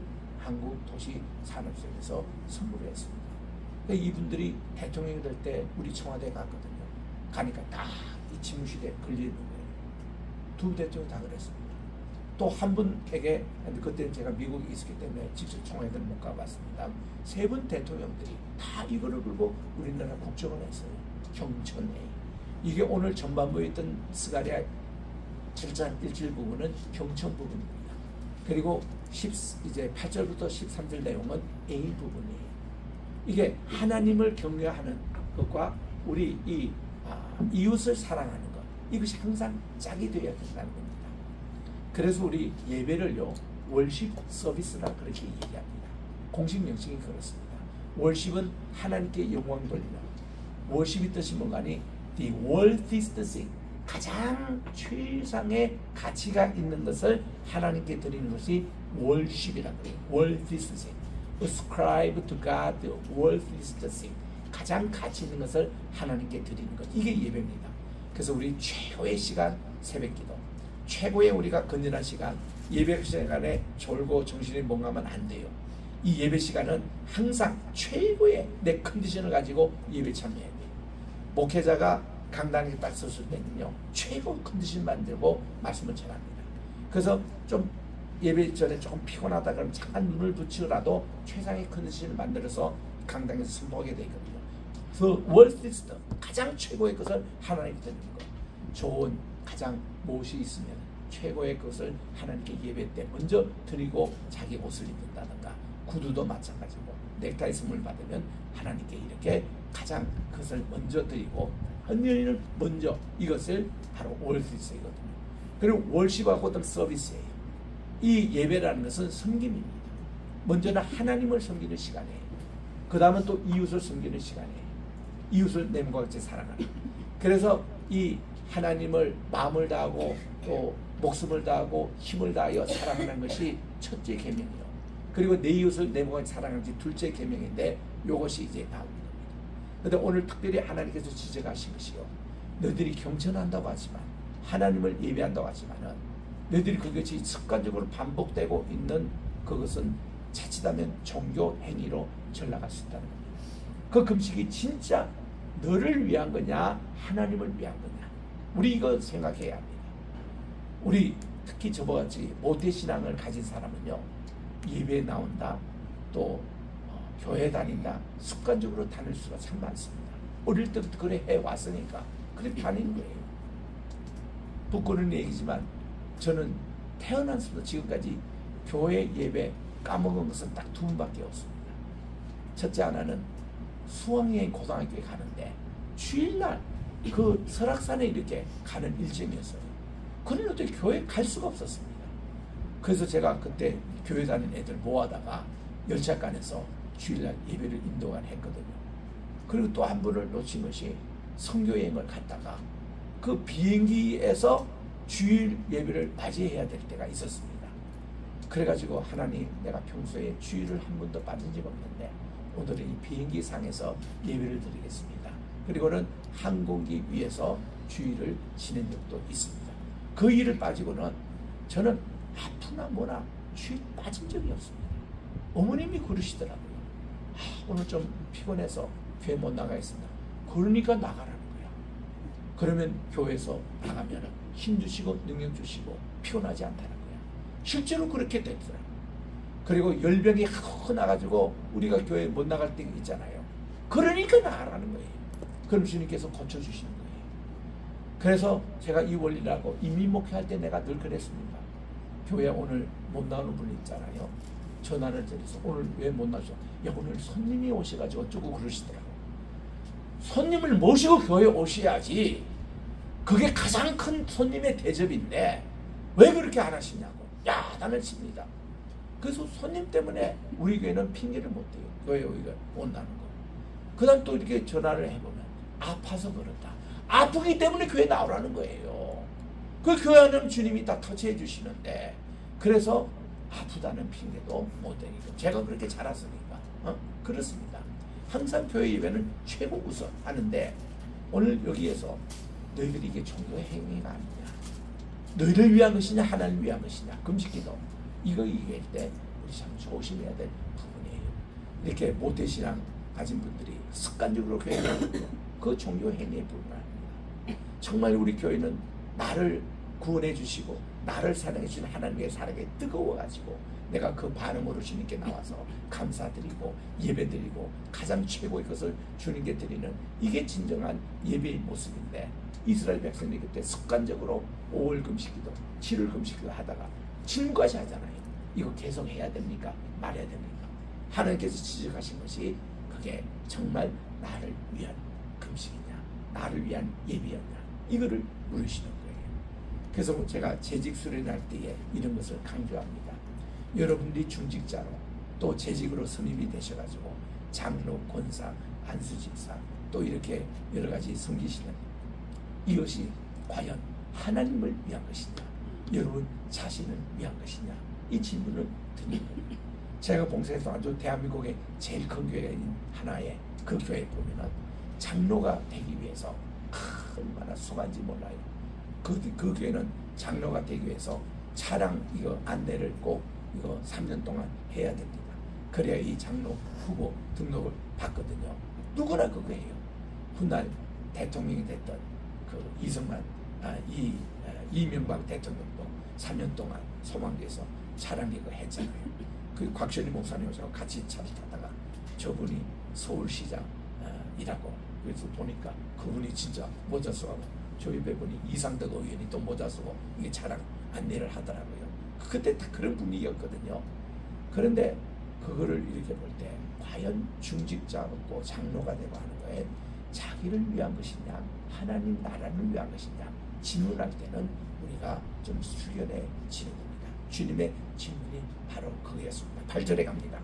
한국도시산업청에서 선물을 했습니다. 그러니까 이분들이 대통령이 될 때 우리 청와대에 갔거든요. 가니까 딱 이 집무실에 걸려있는 거예요. 두 대통령이 다 그랬습니다. 또 한 분에게, 그때는 제가 미국에 있었기 때문에 직접 청와대를 못 가봤습니다. 세 분 대통령들이 다 이거를 들고 우리나라 국정을 했어요. 경천A. 이게 오늘 전반부에 있던 스가랴 7장 1절 부분은 경천 부분입니다. 그리고 이제 8절부터 13절 내용은 A 부분이에요. 이게 하나님을 경외하는 것과 우리 이웃을 사랑하는 것, 이것이 항상 짝이 되어야 된다는 겁니다. 그래서 우리 예배를요, 월십 서비스라 그렇게 얘기합니다. 공식 명칭이 그렇습니다. 월십은 하나님께 영광 돌리는, 월십의 뜻이 뭔가니 the worthiest thing, 가장 최상의 가치가 있는 것을 하나님께 드리는 것이 월십이라고 해요. worthiest thing, ascribe to God the worthiest thing, 가장 가치 있는 것을 하나님께 드리는 것, 이게 예배입니다. 그래서 우리 최고의 시간 새벽기도, 최고의 우리가 건전한 시간, 예배 시간에 졸고 정신이 멍하면 안 돼요. 이 예배 시간은 항상 최고의 내 컨디션을 가지고 예배 참여해야 돼요. 목회자가 강단에 딱 섰을 때는요, 최고 컨디션 만들고 말씀을 전합니다. 그래서 좀 예배 전에 조금 피곤하다 그러면 잠깐 눈을 붙이더라도 최상의 컨디션을 만들어서 강당에서 선포하게 되거든요. 그 월티스트, 가장 최고의 것을 하나님께 드리는 것. 좋은 가장 무엇이 있으면 최고의 것을 하나님께 예배 때 먼저 드리고 자기 옷을 입는다든가, 구두도 마찬가지고 넥타이 선물 받으면 하나님께 이렇게 가장 그것을 먼저 드리고, 헌혈은 먼저 이것을 바로 월티스트거든요. 그리고 월십하고 어떤 서비스예요. 이 예배라는 것은 섬김입니다. 먼저는 하나님을 섬기는 시간이에요. 그 다음은 또 이웃을 섬기는 시간이에요. 이웃을 내 몸과 같이 사랑하는. 그래서 이 하나님을 마음을 다하고 또 목숨을 다하고 힘을 다하여 사랑하는 것이 첫째 계명이요. 그리고 내 이웃을 내 몸과 같이 사랑하는 것이 둘째 계명인데, 이것이 이제 나오는 겁니다. 그런데 오늘 특별히 하나님께서 지적하신 것이요, 너희들이 경전한다고 하지만, 하나님을 예배한다고 하지만은 너희들이 그것이 습관적으로 반복되고 있는 그것은 자칫하면 종교 행위로 전락할 수 있다는 겁니다. 그 금식이 진짜 너를 위한 거냐, 하나님을 위한 거냐, 우리 이거 생각해야 합니다. 우리 특히 저같이 모태신앙을 가진 사람은요, 예배에 나온다, 또 교회 다닌다, 습관적으로 다닐 수가 참 많습니다. 어릴 때부터 그래 해왔으니까 그래 다니는 거예요. 부끄러운 얘기지만 저는 태어나서부터 지금까지 교회 예배 까먹은 것은 딱 2번밖에 없습니다. 첫째 하나는 수학여행 고등학교에 가는데 주일날 그 설악산에 이렇게 가는 일정이었어요. 그는 어떻게 교회 갈 수가 없었습니다. 그래서 제가 그때 교회 다니는 애들 모아다가 열차간에서 주일날 예배를 인도를 했거든요. 그리고 또 한 분을 놓친 것이 선교여행을 갔다가 그 비행기에서 주일 예배를 맞이해야 될 때가 있었습니다. 그래가지고 하나님, 내가 평소에 주일을 한 번도 빠진 적 없는데 오늘은 이 비행기 상에서 예배를 드리겠습니다. 그리고는 항공기 위에서 주일을 지낸 적도 있습니다. 그 일을 빠지고는 저는 아프나 뭐나 주일 빠진 적이 없습니다. 어머님이 그러시더라고요. 오늘 좀 피곤해서 교회 못 나가겠습니다. 그러니까 나가라는 거야. 그러면 교회에서 나가면 힘 주시고 능력 주시고 피곤하지 않다는 거야. 실제로 그렇게 됐더라고요. 그리고 열병이 확 나가지고 우리가 교회 못 나갈 때 있잖아요. 그러니까 나가라는 거예요. 그럼 주님께서 고쳐주시는 거예요. 그래서 제가 이 원리라고 인민목회할 때 내가 늘 그랬습니다. 교회 오늘 못 나오는 분 있잖아요. 전화를 드려서 오늘 왜 못 나오죠? 야, 오늘 손님이 오셔가지고 어쩌고 그러시더라고. 손님을 모시고 교회에 오셔야지. 그게 가장 큰 손님의 대접인데 왜 그렇게 안 하시냐고 야단을 칩니다. 그래서 손님 때문에 우리 교회는 핑계를 못 대요. 교회에 우리가 못 나는 거. 그 다음 또 이렇게 전화를 해보면 아파서 그렇다. 아프기 때문에 교회 나오라는 거예요. 그 교회는 주님이 다 터치해 주시는데 그래서 아프다는 핑계도 못 대니까 제가 그렇게 자랐으니까 그렇습니다. 항상 교회 예배는 최고 우선 하는데 오늘 여기에서 너희들이 이게 종교의 행위가 아니냐, 너희를 위한 것이냐 하나님을 위한 것이냐, 금식기도 이거 얘기할 때 우리 참 조심해야 될 부분이에요. 이렇게 모태신앙 가진 분들이 습관적으로 교회에 나오고 그 종교 행위에 불과합니다. 정말 우리 교회는 나를 구원해 주시고 나를 사랑해 주신 하나님의 사랑에 뜨거워가지고 내가 그 반응으로 주님께 나와서 감사드리고 예배드리고 가장 최고의 것을 주님께 드리는 이게 진정한 예배의 모습인데 이스라엘 백성들이 그때 습관적으로 5월 금식기도 7월 금식기도 하다가 지금까지 하잖아요. 이거 계속 해야 됩니까? 말해야 됩니까? 하나님께서 지적하신 것이 그게 정말 나를 위한 금식이냐 나를 위한 예배였냐 이거를 물으시는 거예요. 그래서 제가 재직 수련할 때에 이런 것을 강조합니다. 여러분들이 중직자로 또 재직으로 선임이 되셔가지고 장로, 권사, 안수집사 또 이렇게 여러 가지 섬기시는 이것이 과연 하나님을 위한 것이냐 여러분 자신을 위한 것이냐 이 질문을 드리는 겁니다. 제가 봉사에서 아주 대한민국의 제일 큰 교회인 하나의 그 교회 보면은 장로가 되기 위해서 얼마나 수고한지 몰라요. 그 교회는 장로가 되기 위해서 차량 이거 안내를 꼭 이거 3년 동안 해야 됩니다. 그래야 이 장로 후보 등록을 받거든요. 누구나 그거 해요. 훗날 대통령이 됐던 그 이명박 대통령도 3년 동안 소망교에서 차량 이거 했잖아요. 그 곽현희 목사님하고 같이 차를 타다가 저분이 서울시장 이라고 그래서 보니까 그분이 진짜 모자 쓰고 저희 배분이 이상덕 의원이 또 모자 쓰고 이게 차량 안내를 하더라고요. 그때 다 그런 분위기였거든요. 그런데 그거를 이렇게 볼 때 과연 중직자고 장로가 되고 하는 거에 자기를 위한 것이냐 하나님 나라를 위한 것이냐 질문할 때는 우리가 좀 숙연해지는 겁니다. 주님의 질문이 바로 그거였습니다. 8절에 갑니다.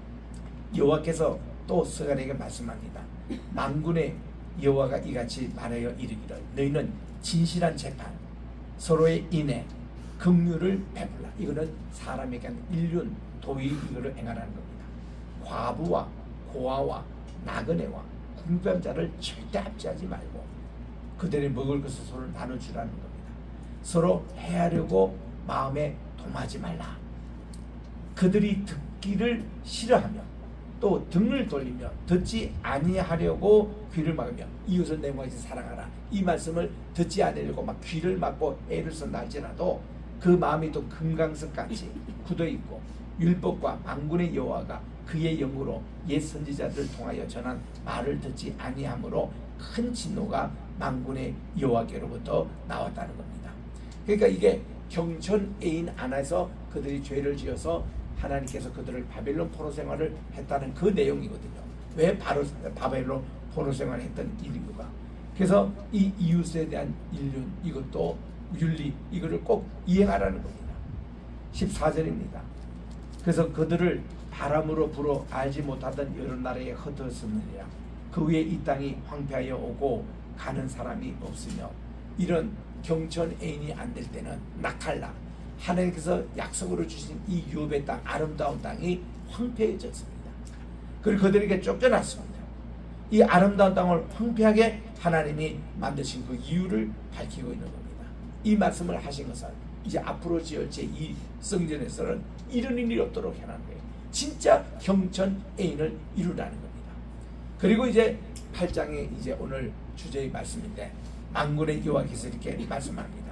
여호와께서 또 스가랴에게 말씀합니다. 만군의 여호와가 이같이 말하여 이르기를 너희는 진실한 재판 서로의 인애 긍휼을 베풀라. 이거는 사람에게 한 인륜 도의 이거를 행하라는 겁니다. 과부와 고아와 나그네와 궁핍한 자를 절대 압제하지 말고 그들의 먹을 것을 서로 나눠주라는 겁니다. 서로 해하려고 마음에 동하지 말라. 그들이 듣기를 싫어하며 또 등을 돌리며 듣지 아니하려고 귀를 막으며 이웃을 내 몸같이 사랑하라. 이 말씀을 듣지 않으려고 막 귀를 막고 애를 쓴다 할지라도 그 마음이 또 금강석같이 굳어있고 율법과 만군의 여호와가 그의 영으로 옛 선지자들을 통하여 전한 말을 듣지 아니하므로 큰 진노가 만군의 여호와께로부터 나왔다는 겁니다. 그러니까 이게 경천 애인 안에서 그들이 죄를 지어서 하나님께서 그들을 바벨론 포로 생활을 했다는 그 내용이거든요. 왜 바벨론 포로 생활을 했던 이유가. 그래서 이 이웃에 대한 인륜 이것도 윤리 이거를 꼭 이행하라는 겁니다. 14절입니다. 그래서 그들을 바람으로 불어 알지 못하던 여러 나라에 흩어졌느니라. 그 위에 이 땅이 황폐하여 오고 가는 사람이 없으며 이런 경천 애인이 안 될 때는 나칼라 하나님께서 약속으로 주신 이 유업의 땅 아름다운 땅이 황폐해졌습니다. 그리고 그들에게 쫓겨났습니다. 이 아름다운 땅을 황폐하게 하나님이 만드신 그 이유를 밝히고 있는 겁니다. 이 말씀을 하신 것은 이제 앞으로 지을 제2 성전에서는 이런 일이 없도록 해라는 거예요. 진짜 경천 애인을 이루라는 겁니다. 그리고 이제 8장에 이제 오늘 주제의 말씀인데 만군의 여호와께서 이렇게 말씀합니다.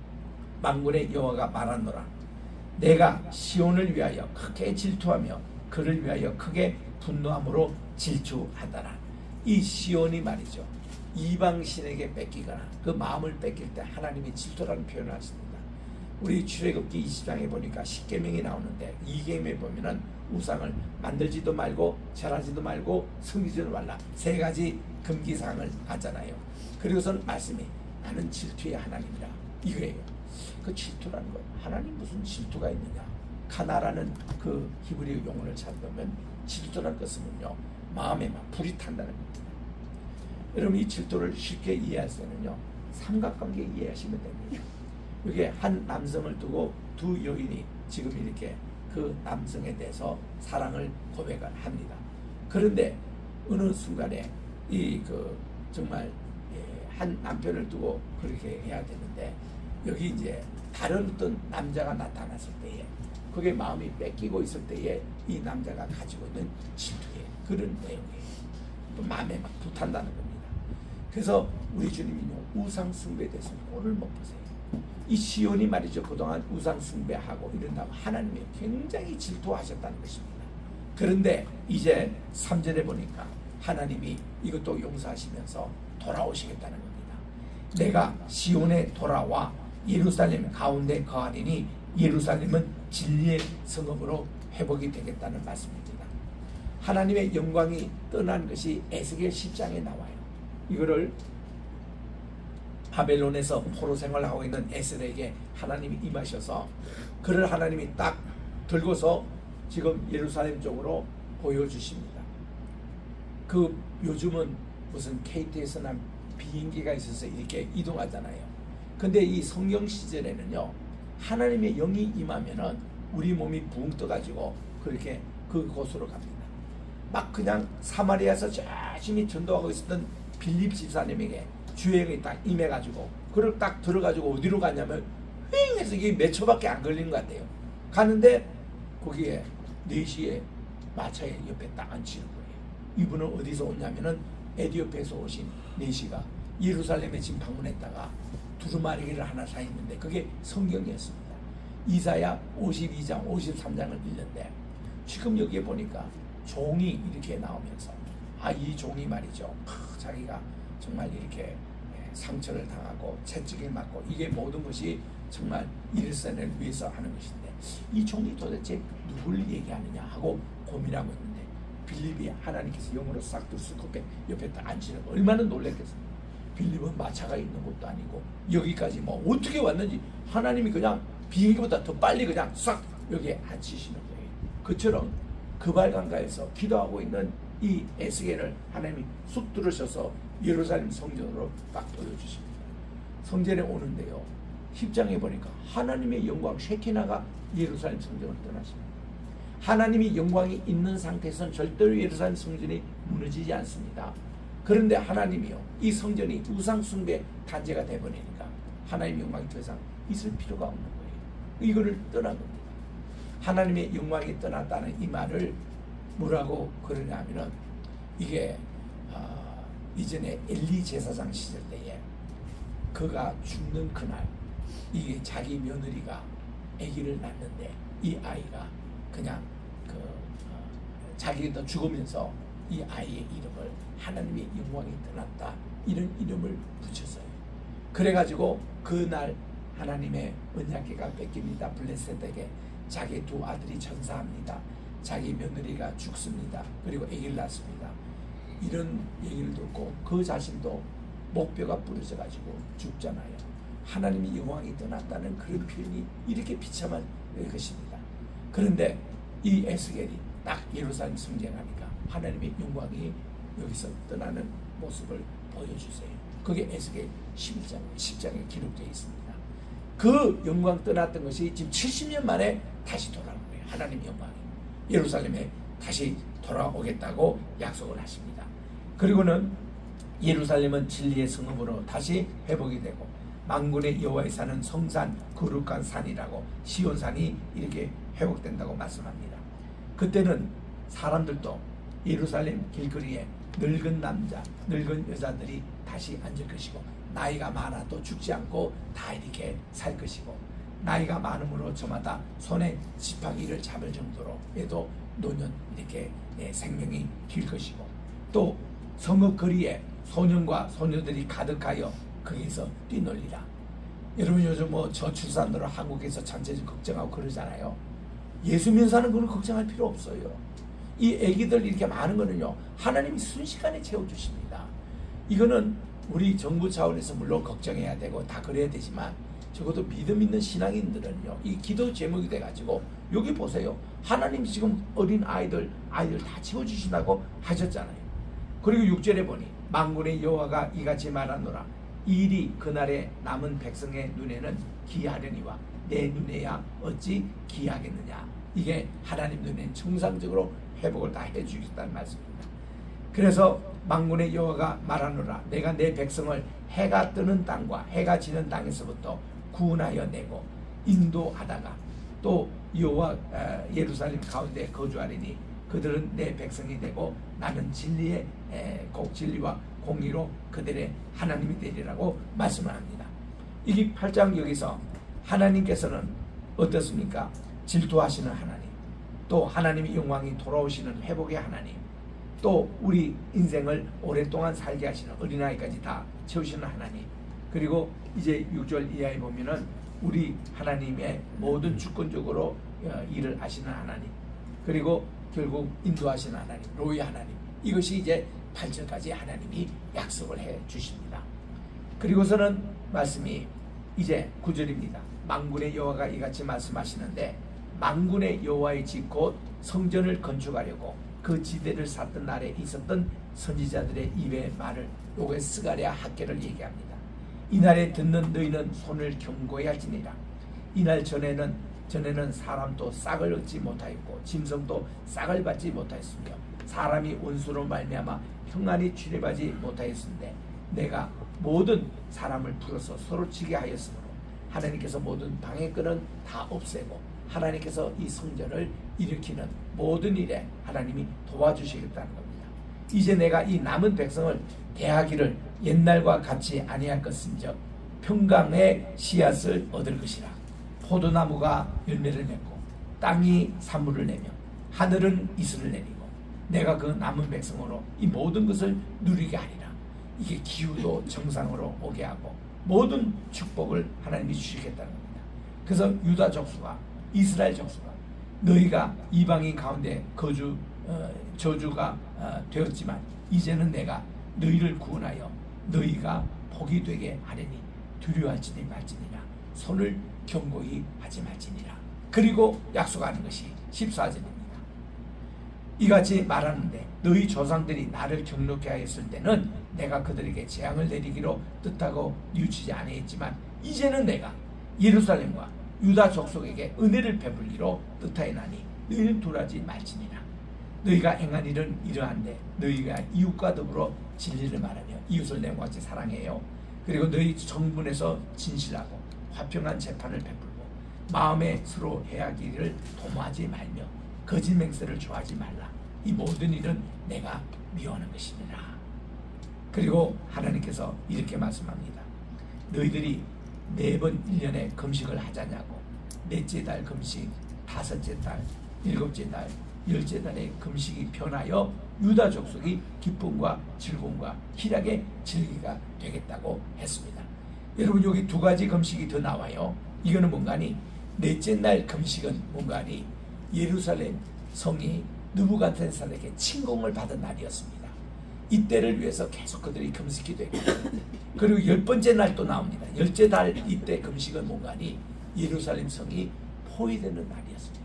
만군의 여호와가 말하노라. 내가 시온을 위하여 크게 질투하며 그를 위하여 크게 분노함으로 질투하더라. 이 시온이 말이죠. 이방신에게 뺏기거나 그 마음을 뺏길 때 하나님이 질투라는 표현을 하십니다. 우리 출애굽기 20장에 보니까 10계명이 나오는데 2계명에 보면은 우상을 만들지도 말고 절하지도 말고 섬기지도 말라, 3가지 금기사항을 하잖아요. 그리고선 말씀이 나는 질투의 하나님이라 이거예요. 그 질투라는 거, 하나님 무슨 질투가 있느냐. 카나라는 그 히브리 용어를 찾아보면 질투라는 것은요, 마음에 막 불이 탄다는 겁니다. 여러분, 이 질투를 쉽게 이해할 수는요, 삼각관계 이해하시면 됩니다. 여기 한 남성을 두고 두 여인이 지금 이렇게 그 남성에 대해서 사랑을 고백을 합니다. 그런데 어느 순간에 이 정말 한 남편을 두고 그렇게 해야 되는데, 여기 이제 다른 어떤 남자가 나타났을 때에, 그게 마음이 뺏기고 있을 때에 이 남자가 가지고 있는 질투의 그런 내용이에요. 또 마음에 막 불탄다는 겁니다. 그래서 우리 주님은요, 우상 숭배에 대해서 꼴을 못 보세요. 이 시온이 말이죠, 그동안 우상 숭배하고 이런다고 하나님이 굉장히 질투하셨다는 것입니다. 그런데 이제 3절에 보니까 하나님이 이것도 용서하시면서 돌아오시겠다는 겁니다. 내가 시온에 돌아와 예루살렘 가운데 거하리니 예루살렘은 진리의 성읍으로 회복이 되겠다는 말씀입니다. 하나님의 영광이 떠난 것이 에스겔 10장에 나와요. 이거를 바벨론에서 포로 생활하고 있는 에스겔에게 하나님이 임하셔서 그를 하나님이 딱 들고서 지금 예루살렘 쪽으로 보여주십니다. 요즘은 무슨 KTX나 비행기가 있어서 이렇게 이동하잖아요. 근데 이 성경 시절에는요, 하나님의 영이 임하면은 우리 몸이 붕 떠가지고 그렇게 그곳으로 갑니다. 막 그냥 사마리아에서 열심히 전도하고 있었던 빌립 집사님에게 주의 영이 딱 임해가지고 그걸 딱 들어가지고 어디로 갔냐면 휑 해서 이게 몇 초밖에 안 걸리는 것 같아요. 가는데 거기에 4시에 마차에 옆에 딱 앉히는 거예요. 이분은 어디서 오냐면은 에디오피아에서 오신 4시가 예루살렘에 지금 방문했다가 두루마리기를 하나 사 있는데 그게 성경이었습니다. 이사야 52장 53장을 읽는데 지금 여기에 보니까 종이 이렇게 나오면서 이 종이 말이죠, 자기가 정말 이렇게 상처를 당하고 채찍을 맞고 이게 모든 것이 정말 일선을 위해서 하는 것인데 이 종이 도대체 누굴 얘기하느냐 하고 고민하고 있는데 빌립이 하나님께서 영으로 싹 들쑥 옆에 딱 앉히는 거 얼마나 놀랐겠습니까? 빌립은 마차가 있는 것도 아니고 여기까지 뭐 어떻게 왔는지 하나님이 그냥 비행기보다 더 빨리 그냥 싹 여기에 앉히시는 거예요. 그처럼 그발강가에서 기도하고 있는 이 에스겔을 하나님이 쑥 들으셔서 예루살렘 성전으로 딱 보여주십니다. 성전에 오는데요, 10장에 보니까 하나님의 영광 쉐키나가 예루살렘 성전을 떠나십니다. 하나님이 영광이 있는 상태에서는 절대로 예루살렘 성전이 무너지지 않습니다. 그런데 하나님이요, 이 성전이 우상 숭배 단죄가 되어버리니까 하나님의 영광이 더 이상 있을 필요가 없는 거예요. 이거를 떠난 겁니다. 하나님의 영광이 떠났다는 이 말을 뭐라고 그러냐면은 이게 이전에 엘리 제사장 시절 때에 그가 죽는 그날 이게 자기 며느리가 아기를 낳는데 이 아이가 그냥 자기가 죽으면서 이 아이의 이름을 하나님의 영광이 떠났다 이런 이름을 붙였어요. 그래가지고 그날 하나님의 언약궤가 뺏깁니다. 블레셋에게 자기 2 아들이 전사합니다. 자기 며느리가 죽습니다. 그리고 아기를 낳습니다. 이런 얘기를 듣고 그 자신도 목뼈가 부러져가지고 죽잖아요. 하나님의 영광이 떠났다는 그런 표현이 이렇게 비참한 것입니다. 그런데 이 에스겔이 딱 예루살렘 성전하니까 하나님의 영광이 여기서 떠나는 모습을 보여주세요. 그게 에스겔 10장에 기록되어 있습니다. 그 영광 떠났던 것이 지금 70년 만에 다시 돌아오는 거예요. 하나님의 영광이 예루살렘에 다시 돌아오겠다고 약속을 하십니다. 그리고는 예루살렘은 진리의 성읍으로 다시 회복이 되고 만군의 여호와의 산은 성산 거룩한 산이라고 시온산이 이렇게 회복된다고 말씀합니다. 그때는 사람들도 예루살렘 길거리에 늙은 남자, 늙은 여자들이 다시 앉을 것이고 나이가 많아도 죽지 않고 다 이렇게 살 것이고 나이가 많음으로 저마다 손에 지팡이를 잡을 정도로 해도 노년 이렇게 생명이 길 것이고 또 성읍 거리에 소년과 소녀들이 가득하여 거기서 뛰놀리라. 여러분 요즘 뭐 저출산으로 한국에서 전체적 걱정하고 그러잖아요. 예수 믿는 사람은 그걸 걱정할 필요 없어요. 이 아기들 이렇게 많은 거는요, 하나님이 순식간에 채워주십니다. 이거는 우리 정부 차원에서 물론 걱정해야 되고 다 그래야 되지만, 적어도 믿음 있는 신앙인들은요, 이 기도 제목이 돼가지고 여기 보세요. 하나님이 지금 어린 아이들 다 채워주신다고 하셨잖아요. 그리고 6절에 보니 만군의 여호와가 이같이 말하노라. 이 일이 그날에 남은 백성의 눈에는 기이하려니와 내 눈에야 어찌 기이하겠느냐. 이게 하나님 눈에는 정상적으로 회복을 다 해주겠다는 말씀입니다. 그래서 만군의 여호와가 말하노라. 내가 내 백성을 해가 뜨는 땅과 해가 지는 땅에서부터 구원하여 내고 인도하다가 또 여호와 예루살렘 가운데 거주하리니 그들은 내 백성이 되고 나는 진리의 진리와 공의로 그들의 하나님이 되리라고 말씀을 합니다. 이게 8장 여기서 하나님께서는 어떻습니까? 질투하시는 하나님, 또 하나님의 영광이 돌아오시는 회복의 하나님, 또 우리 인생을 오랫동안 살게 하시는 어린아이까지 다 채우시는 하나님, 그리고 이제 6절 이하에 보면은 우리 하나님의 모든 주권적으로 일을 하시는 하나님, 그리고 결국 인도하시는 하나님, 로이 하나님, 이것이 이제 8절까지 하나님이 약속을 해 주십니다. 그리고서는 말씀이 이제 9절입니다. 만군의 여호와가 이같이 말씀하시는데 만군의 여호와의 집 곧 성전을 건축하려고 그 지대를 샀던 날에 있었던 선지자들의 입의 말을 요게 스가랴 학계를 얘기합니다. 이날에 듣는 너희는 손을 경고히 할지니라. 이날 전에는 사람도 싹을 얻지 못하였고 짐승도 싹을 받지 못하였으며 사람이 원수로 말미암아 평안히 출입하지 못하였는데 내가 모든 사람을 불어서 서로 치게 하였으므로 하나님께서 모든 방해꾼은 다 없애고 하나님께서 이 성전을 일으키는 모든 일에 하나님이 도와주시겠다는 겁니다. 이제 내가 이 남은 백성을 대하기를 옛날과 같이 아니할 것은즉 평강의 씨앗을 얻을 것이라. 포도나무가 열매를 맺고 땅이 산물을 내며 하늘은 이슬을 내리고 내가 그 남은 백성으로 이 모든 것을 누리게 하리라. 이게 기후도 정상으로 오게 하고 모든 축복을 하나님이 주시겠다는 겁니다. 그래서 유다 족수가 이스라엘 족수가 너희가 이방인 가운데 저주가 되었지만 이제는 내가 너희를 구원하여 너희가 복이 되게 하려니 두려워할지니 말지니라. 손을 경고히 하지 말지니라. 그리고 약속하는 것이 14절입니다. 이같이 말하는데 너희 조상들이 나를 경록케 하였을 때는 내가 그들에게 재앙을 내리기로 뜻하고 뉘우치지 아니했지만 이제는 내가 예루살렘과 유다 족속에게 은혜를 베풀기로 뜻하였나니 너희는 굴하지 말지니라. 너희가 행한 일은 이러한데 너희가 이웃과 더불어 진리를 말하며 이웃을 내 같이 사랑해요. 그리고 너희 정분에서 진실하고 화평한 재판을 베풀고 마음에 서로 해하기를 도모하지 말며 거짓 맹세를 좋아하지 말라. 이 모든 일은 내가 미워하는 것이니라. 그리고 하나님께서 이렇게 말씀합니다. 너희들이 매번 1년에 금식을 하자냐고. 넷째 달 금식, 다섯째 달, 일곱째 달, 열째 달에 금식이 변하여 유다 족속이 기쁨과 즐거움과 희락의 즐기가 되겠다고 했습니다. 여러분 여기 두 가지 금식이 더 나와요. 이거는 뭔가 하니 넷째 날 금식은 뭔가 하니 예루살렘 성이 느부갓네살에게 침공을 받은 날이었습니다. 이때를 위해서 계속 그들이 금식이 되고 그리고 10번째 날 또 나옵니다. 10째 달 이때 금식은 뭔가 하니 예루살렘 성이 포위되는 날이었습니다.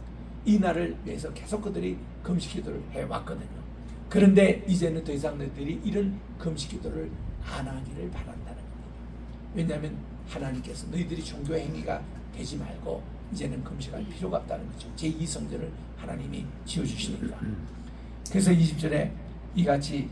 이 날을 위해서 계속 그들이 금식 기도를 해왔거든요. 그런데 이제는 더 이상 너희들이 이런 금식 기도를 안 하기를 바란다는 겁니다. 왜냐하면 하나님께서 너희들이 종교 행위가 되지 말고 이제는 금식할 필요가 없다는 거죠. 제2성전을 하나님이 지어주시니까. 그래서 20절에 이같이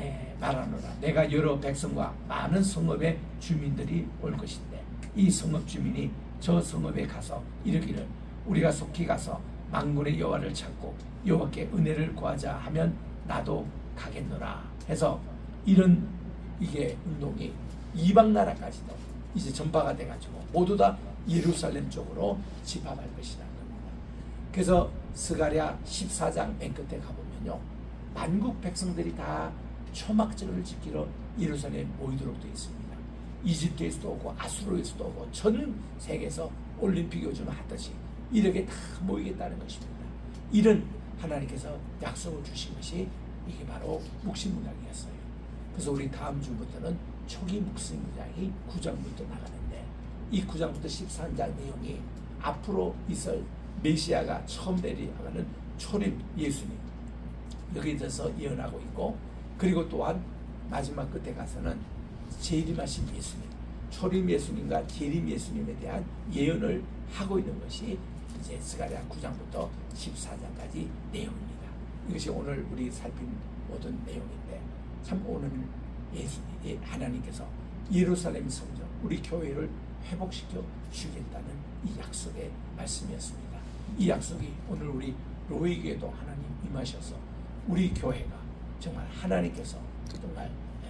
말하노라. 내가 여러 백성과 많은 성읍의 주민들이 올 것인데 이 성읍 주민이 저 성읍에 가서 이르기를 우리가 속히 가서 만군의 여호와를 찾고 여호와께 은혜를 구하자 하면 나도 가겠노라 해서 이런 이게 운동이 이방 나라까지도 이제 전파가 돼가지고 모두 다 예루살렘 쪽으로 집합할 것이라는 겁니다. 그래서 스가랴 14장 맨 끝에 가보면요 만국 백성들이 다 초막절을 지키러 예루살렘 모이도록 되어 있습니다. 이집트에서도 오고 아수르에서도 오고 전 세계에서 올림픽 요즘 하듯이 이렇게 다 모이겠다는 것입니다. 이런 하나님께서 약속을 주신 것이 이게 바로 묵시문학이었어요. 그래서 우리 다음 주부터는 초기 묵시문학이 9장부터 나가는데 이 9장부터 14장 내용이 앞으로 있을 메시아가 처음 내려가는 초림 예수님 여기에 대해서 예언하고 있고, 그리고 또한 마지막 끝에 가서는 재림하신 예수님, 초림 예수님과 재림 예수님에 대한 예언을 하고 있는 것이 이제 스가랴 9장부터 14장까지 내용입니다. 이것이 오늘 우리 살핀 모든 내용인데, 참 오늘 예수님, 하나님께서 예루살렘 성전, 우리 교회를 회복시켜 주겠다는 이 약속의 말씀이었습니다. 이 약속이 오늘 우리 로이교회도 하나님 임하셔서 우리 교회가 정말 하나님께서 정말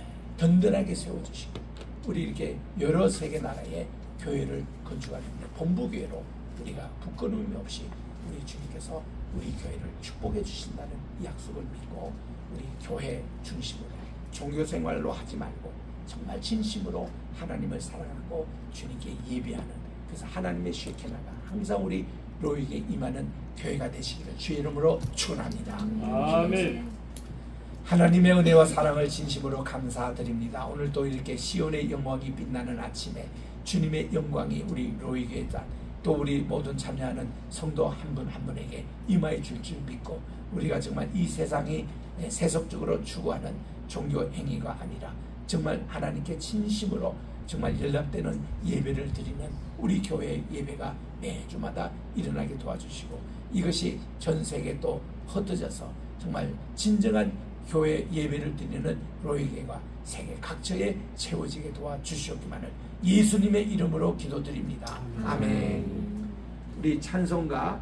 든든하게 세워주시고, 우리 이렇게 여러 세계 나라의 교회를 건축하는데 본부교회로 우리가 부끄러움이 없이 우리 주님께서 우리 교회를 축복해 주신다는 이 약속을 믿고, 우리 교회 중심으로 종교생활로 하지 말고 정말 진심으로 하나님을 사랑하고 주님께 예배하는, 그래서 하나님의 쉐케나가 항상 우리 로이에게 임하는 교회가 되시기를 주의 이름으로 축원합니다. 아멘. 하나님의 은혜와 사랑을 진심으로 감사드립니다. 오늘도 이렇게 시온의 영광이 빛나는 아침에 주님의 영광이 우리 로이교회자 또 우리 모든 참여하는 성도 한 분 한 분에게 임하여 줄 줄 믿고, 우리가 정말 이 세상이 세속적으로 추구하는 종교 행위가 아니라 정말 하나님께 진심으로 정말 연락되는 예배를 드리는 우리 교회의 예배가 매주마다 일어나게 도와주시고, 이것이 전 세계에 또 흩어져서 정말 진정한 교회 예배를 드리는 로이교회가 세계 각처에 채워지게 도와주시옵기만을 예수님의 이름으로 기도드립니다. 아멘. 우리 찬송가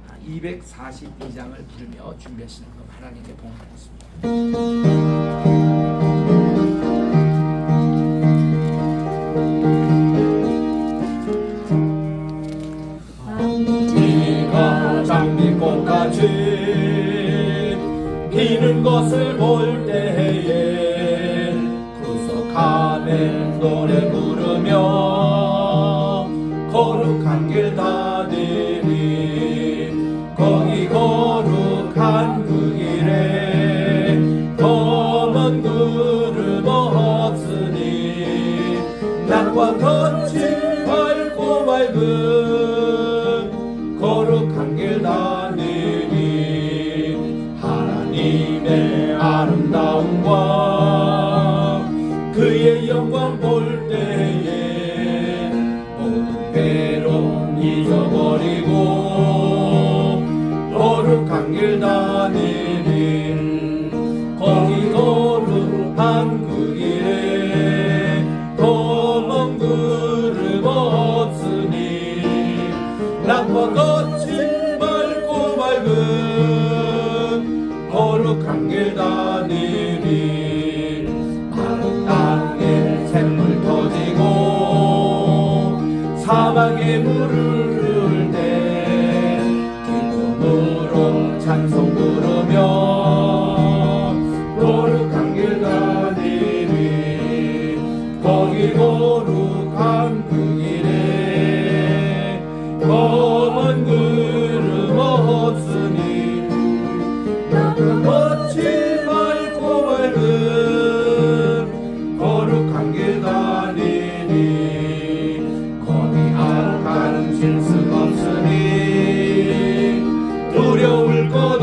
242장을 부르며 준비하시는 것 하나님께 봉헌하겠습니다. 장미꽃같이 피는 것을 볼 때에 구속함에 노래 부르며 거룩한 길 다니리, 거기 거룩한 그 길에 검은 구름 없으니 낮과 같이 밝고 맑은 거룩한 길 다니리, 하나님의 아름다움과 그의 영광 볼 때에 모든 괴로움 잊어버리고 거룩한 길 다니리, 거기 거룩한 그 길에 검은 구름 없으니 낮과 같이 맑고 맑은 거룩한 길 다니리, 마른 땅에 샘물 터지고 사막에 물을 흐를 때 기쁨으로 찬송 부르며 거룩한 길 다니리, 거기 거룩한 그 길에 검은 구름 없으니 낮과 같이 맑고 맑은 거룩한 길 다니니, 거기 악한 질서 없으니 두려울 것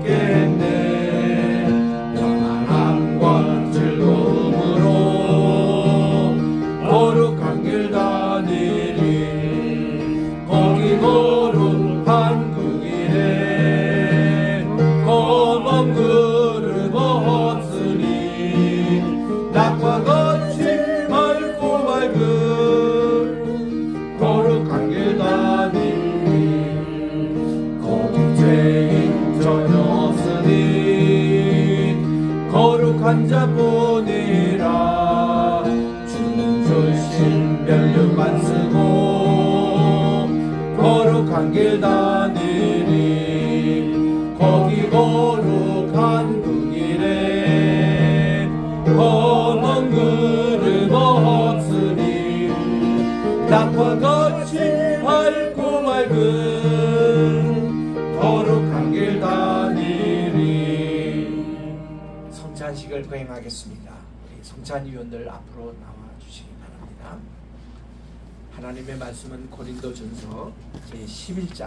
없겠네, 평안함과 즐거움으로 거룩한 길 다니니, 거기 거룩한 그 길에 검은 구름 없으니 낮과 같이 맑고 맑은 거룩한 길 다니니, 거기 죄인 전혀 없으니 거룩한 자뿐이라, 주님 주신 면류관 쓰고 거룩한 길 다니니, 거기 거룩한 그 길에 검은 구름 없으니 물과 같이 밝고 맑은 거룩한 길 다니리. 성찬식을 거행하겠습니다. 우리 성찬위원들 앞으로 나와 주시기 바랍니다. 하나님의 말씀은 고린도전서 제11장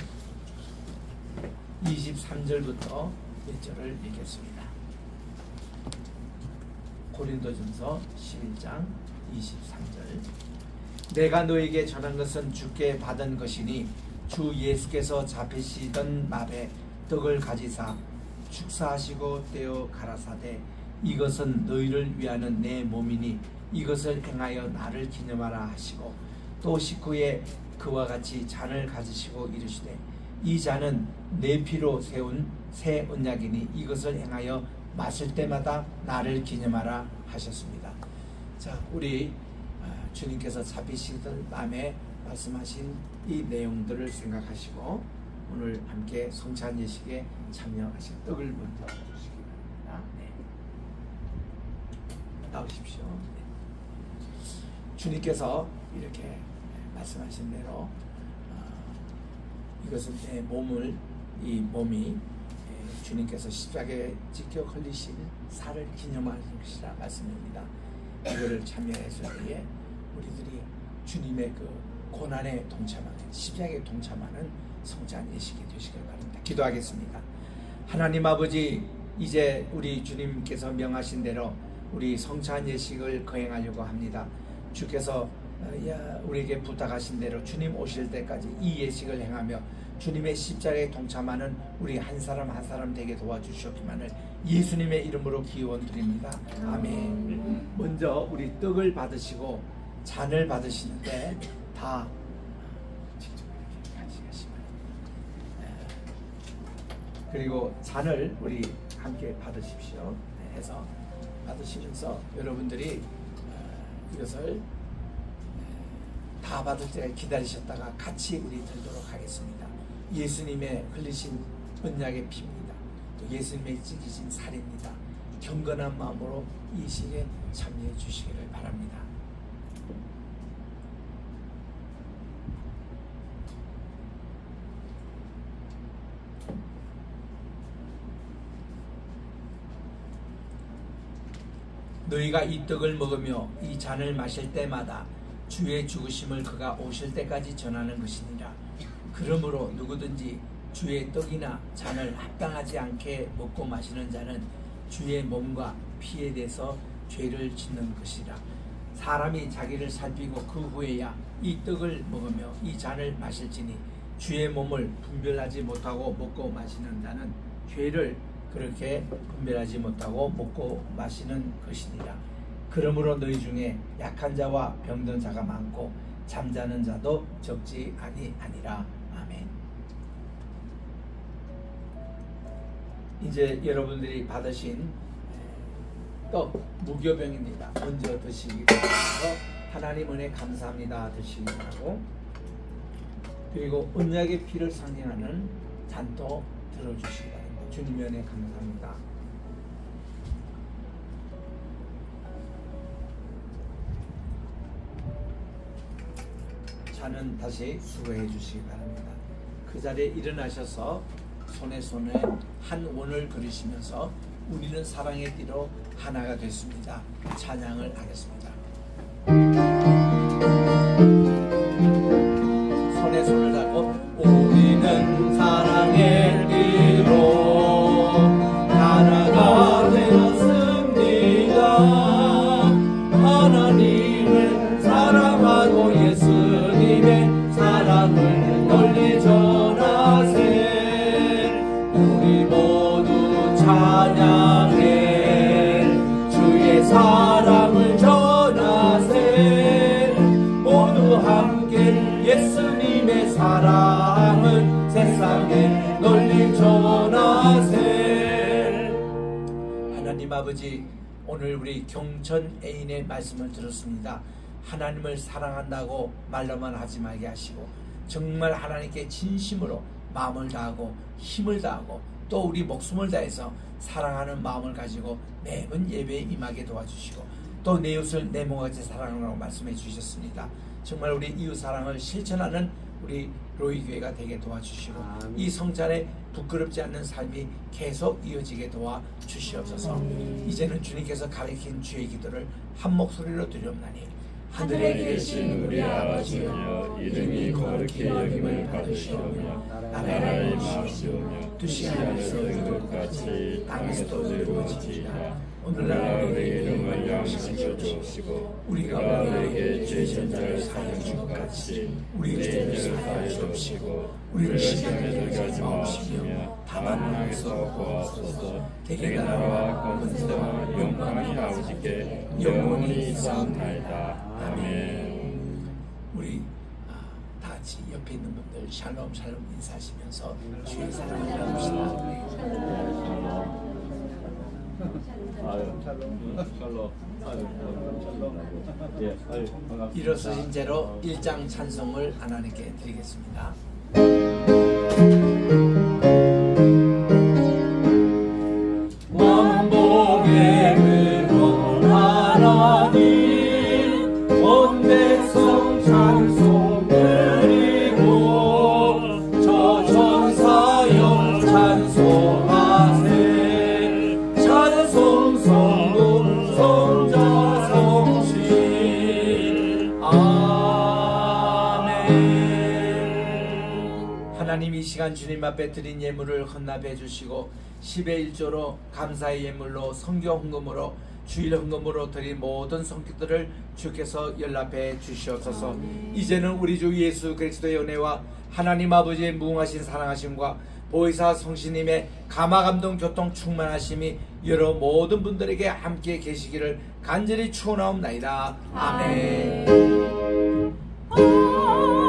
23절부터 몇 절을 읽겠습니다. 고린도전서 11장 23절. 내가 너에게 전한 것은 주께 받은 것이니 주 예수께서 잡히시던 날에 떡을 가지사 축사하시고 떼어 가라사대 이것은 너희를 위하는 내 몸이니 이것을 행하여 나를 기념하라 하시고 또 식후에 그와 같이 잔을 가지시고 이르시되 이 잔은 내 피로 세운 새 언약이니 이것을 행하여 마실 때마다 나를 기념하라 하셨습니다. 자, 우리 주님께서 잡히시던 밤에 말씀하신 이 내용들을 생각하시고 오늘 함께 성찬 예식에 참여하신 떡을 먼저 주시기 바랍니다. 네. 나오십시오. 네. 주님께서 이렇게 말씀하신 대로 이것은 내 몸을, 이 몸이 주님께서 십자가에 찍혀 걸리신 살을 기념하는 것이라 말씀입니다. 이거를 참여했을 때에 우리들이 주님의 그 고난에 동참하는, 십자가에 동참하는 성찬 예식이 되시길 바랍니다. 기도하겠습니다. 하나님 아버지, 이제 우리 주님께서 명하신 대로 우리 성찬 예식을 거행하려고 합니다. 주께서 우리에게 부탁하신 대로 주님 오실 때까지 이 예식을 행하며 주님의 십자가에 동참하는 우리 한 사람 한 사람 되게 도와주시옵기만을 예수님의 이름으로 기원드립니다. 아멘. 먼저 우리 떡을 받으시고 잔을 받으시는데 다 직접 이렇게 같이 가시면, 그리고 잔을 우리 함께 받으십시오. 해서 받으시면서 여러분들이 이것을 다 받을 때 기다리셨다가 같이 우리 들도록 하겠습니다. 예수님의 흘리신 언약의 피입니다. 또 예수님의 찢기신 살입니다. 경건한 마음으로 이 시에 참여해 주시기를 바랍니다. 너희가 이 떡을 먹으며 이 잔을 마실 때마다 주의 죽으심을 그가 오실 때까지 전하는 것이니라. 그러므로 누구든지 주의 떡이나 잔을 합당하지 않게 먹고 마시는 자는 주의 몸과 피에 대해서 죄를 짓는 것이라. 사람이 자기를 살피고 그 후에야 이 떡을 먹으며 이 잔을 마실지니 주의 몸을 분별하지 못하고 먹고 마시는 자는 죄를 그렇게 분별하지 못하고 먹고 마시는 것이니라. 그러므로 너희 중에 약한 자와 병든 자가 많고 잠자는 자도 적지 아니하니라. 아멘. 이제 여러분들이 받으신 떡 무교병입니다. 먼저 드시기 바라서 하나님 은혜 감사합니다 드시기 바라고, 그리고 언약의 피를 상징하는 잔도 들어주시기 바랍니다. 주님의 은혜 감사합니다. 잔은 다시 수거해 주시기 바랍니다. 그 자리에 일어나셔서 손에 한 원을 그리시면서 우리는 사랑의 띠로 하나가 됐습니다. 찬양을 하겠습니다. 손에 손을 잡고 우리는 사랑의 띠로 하나가 되었습니다. 하나님을 사랑하고 예수님의 사랑을 널리 전하세. 우리 모두 찬양해 주의 사랑을 전하세. 모두 함께 예수님의 사랑을 세상에 널리 전하세. 하나님 아버지, 오늘 우리 경천 애인의 말씀을 들었습니다. 하나님을 사랑한다고 말로만 하지 말게 하시고 정말 하나님께 진심으로 마음을 다하고 힘을 다하고 또 우리 목숨을 다해서 사랑하는 마음을 가지고 매번 예배에 임하게 도와주시고 또 내 이웃을 내 몸같이 사랑하라고 말씀해 주셨습니다. 정말 우리 이웃 사랑을 실천하는 우리 로이교회가 되게 도와주시고 이 성찬에 부끄럽지 않는 삶이 계속 이어지게 도와주시옵소서. 이제는 주님께서 가르친 주의 기도를 한 목소리로 드리옵나니 하늘에 계신 우리 아버지여, 이름이 거룩히 여김을 받으시오며 나라를 임하시오며 뜻이 하늘에서 이룬 것 같이 땅에서도 이루어지리이다. 오늘날 우리에게 일용할 양식을 주옵시고 우리가 우리에게 죄 지은 자를 사하여 준 것 같이 우리의 죄를 사하여 주옵시고 우리를 시험에 들게 하지 마옵시며 다만 하나님께서 구하옵소서. 대개 나라와 권세와 영광이 아버지께 영원히 있사옵나이다. 아멘. 우리 다 같이 옆에 있는 분들 샬롬 샬롬 인사하시면서 주의 사랑을 나눕시다. 일어서신 채로 1장 찬송을 하나님께 드리겠습니다. 왕복의 은총 하나님 온 백성 찬송 드리고 저 천사여 찬송하세 찬송 성군 성자 성신 아멘. 하나님 이 시간 주님 앞에 드린 예물을 헌납해 주시고 10의 1조로 감사의 예물로 성교 헌금으로 주일 헌금으로 드린 모든 성기들을 주께서 연락해 주시옵소서. 이제는 우리 주 예수 그리스도의 은혜와 하나님 아버지의 무궁하신 사랑하심과 보혜사 성신님의 감화감동 교통 충만하심이 여러 모든 분들에게 함께 계시기를 간절히 축원하옵나이다. 아멘.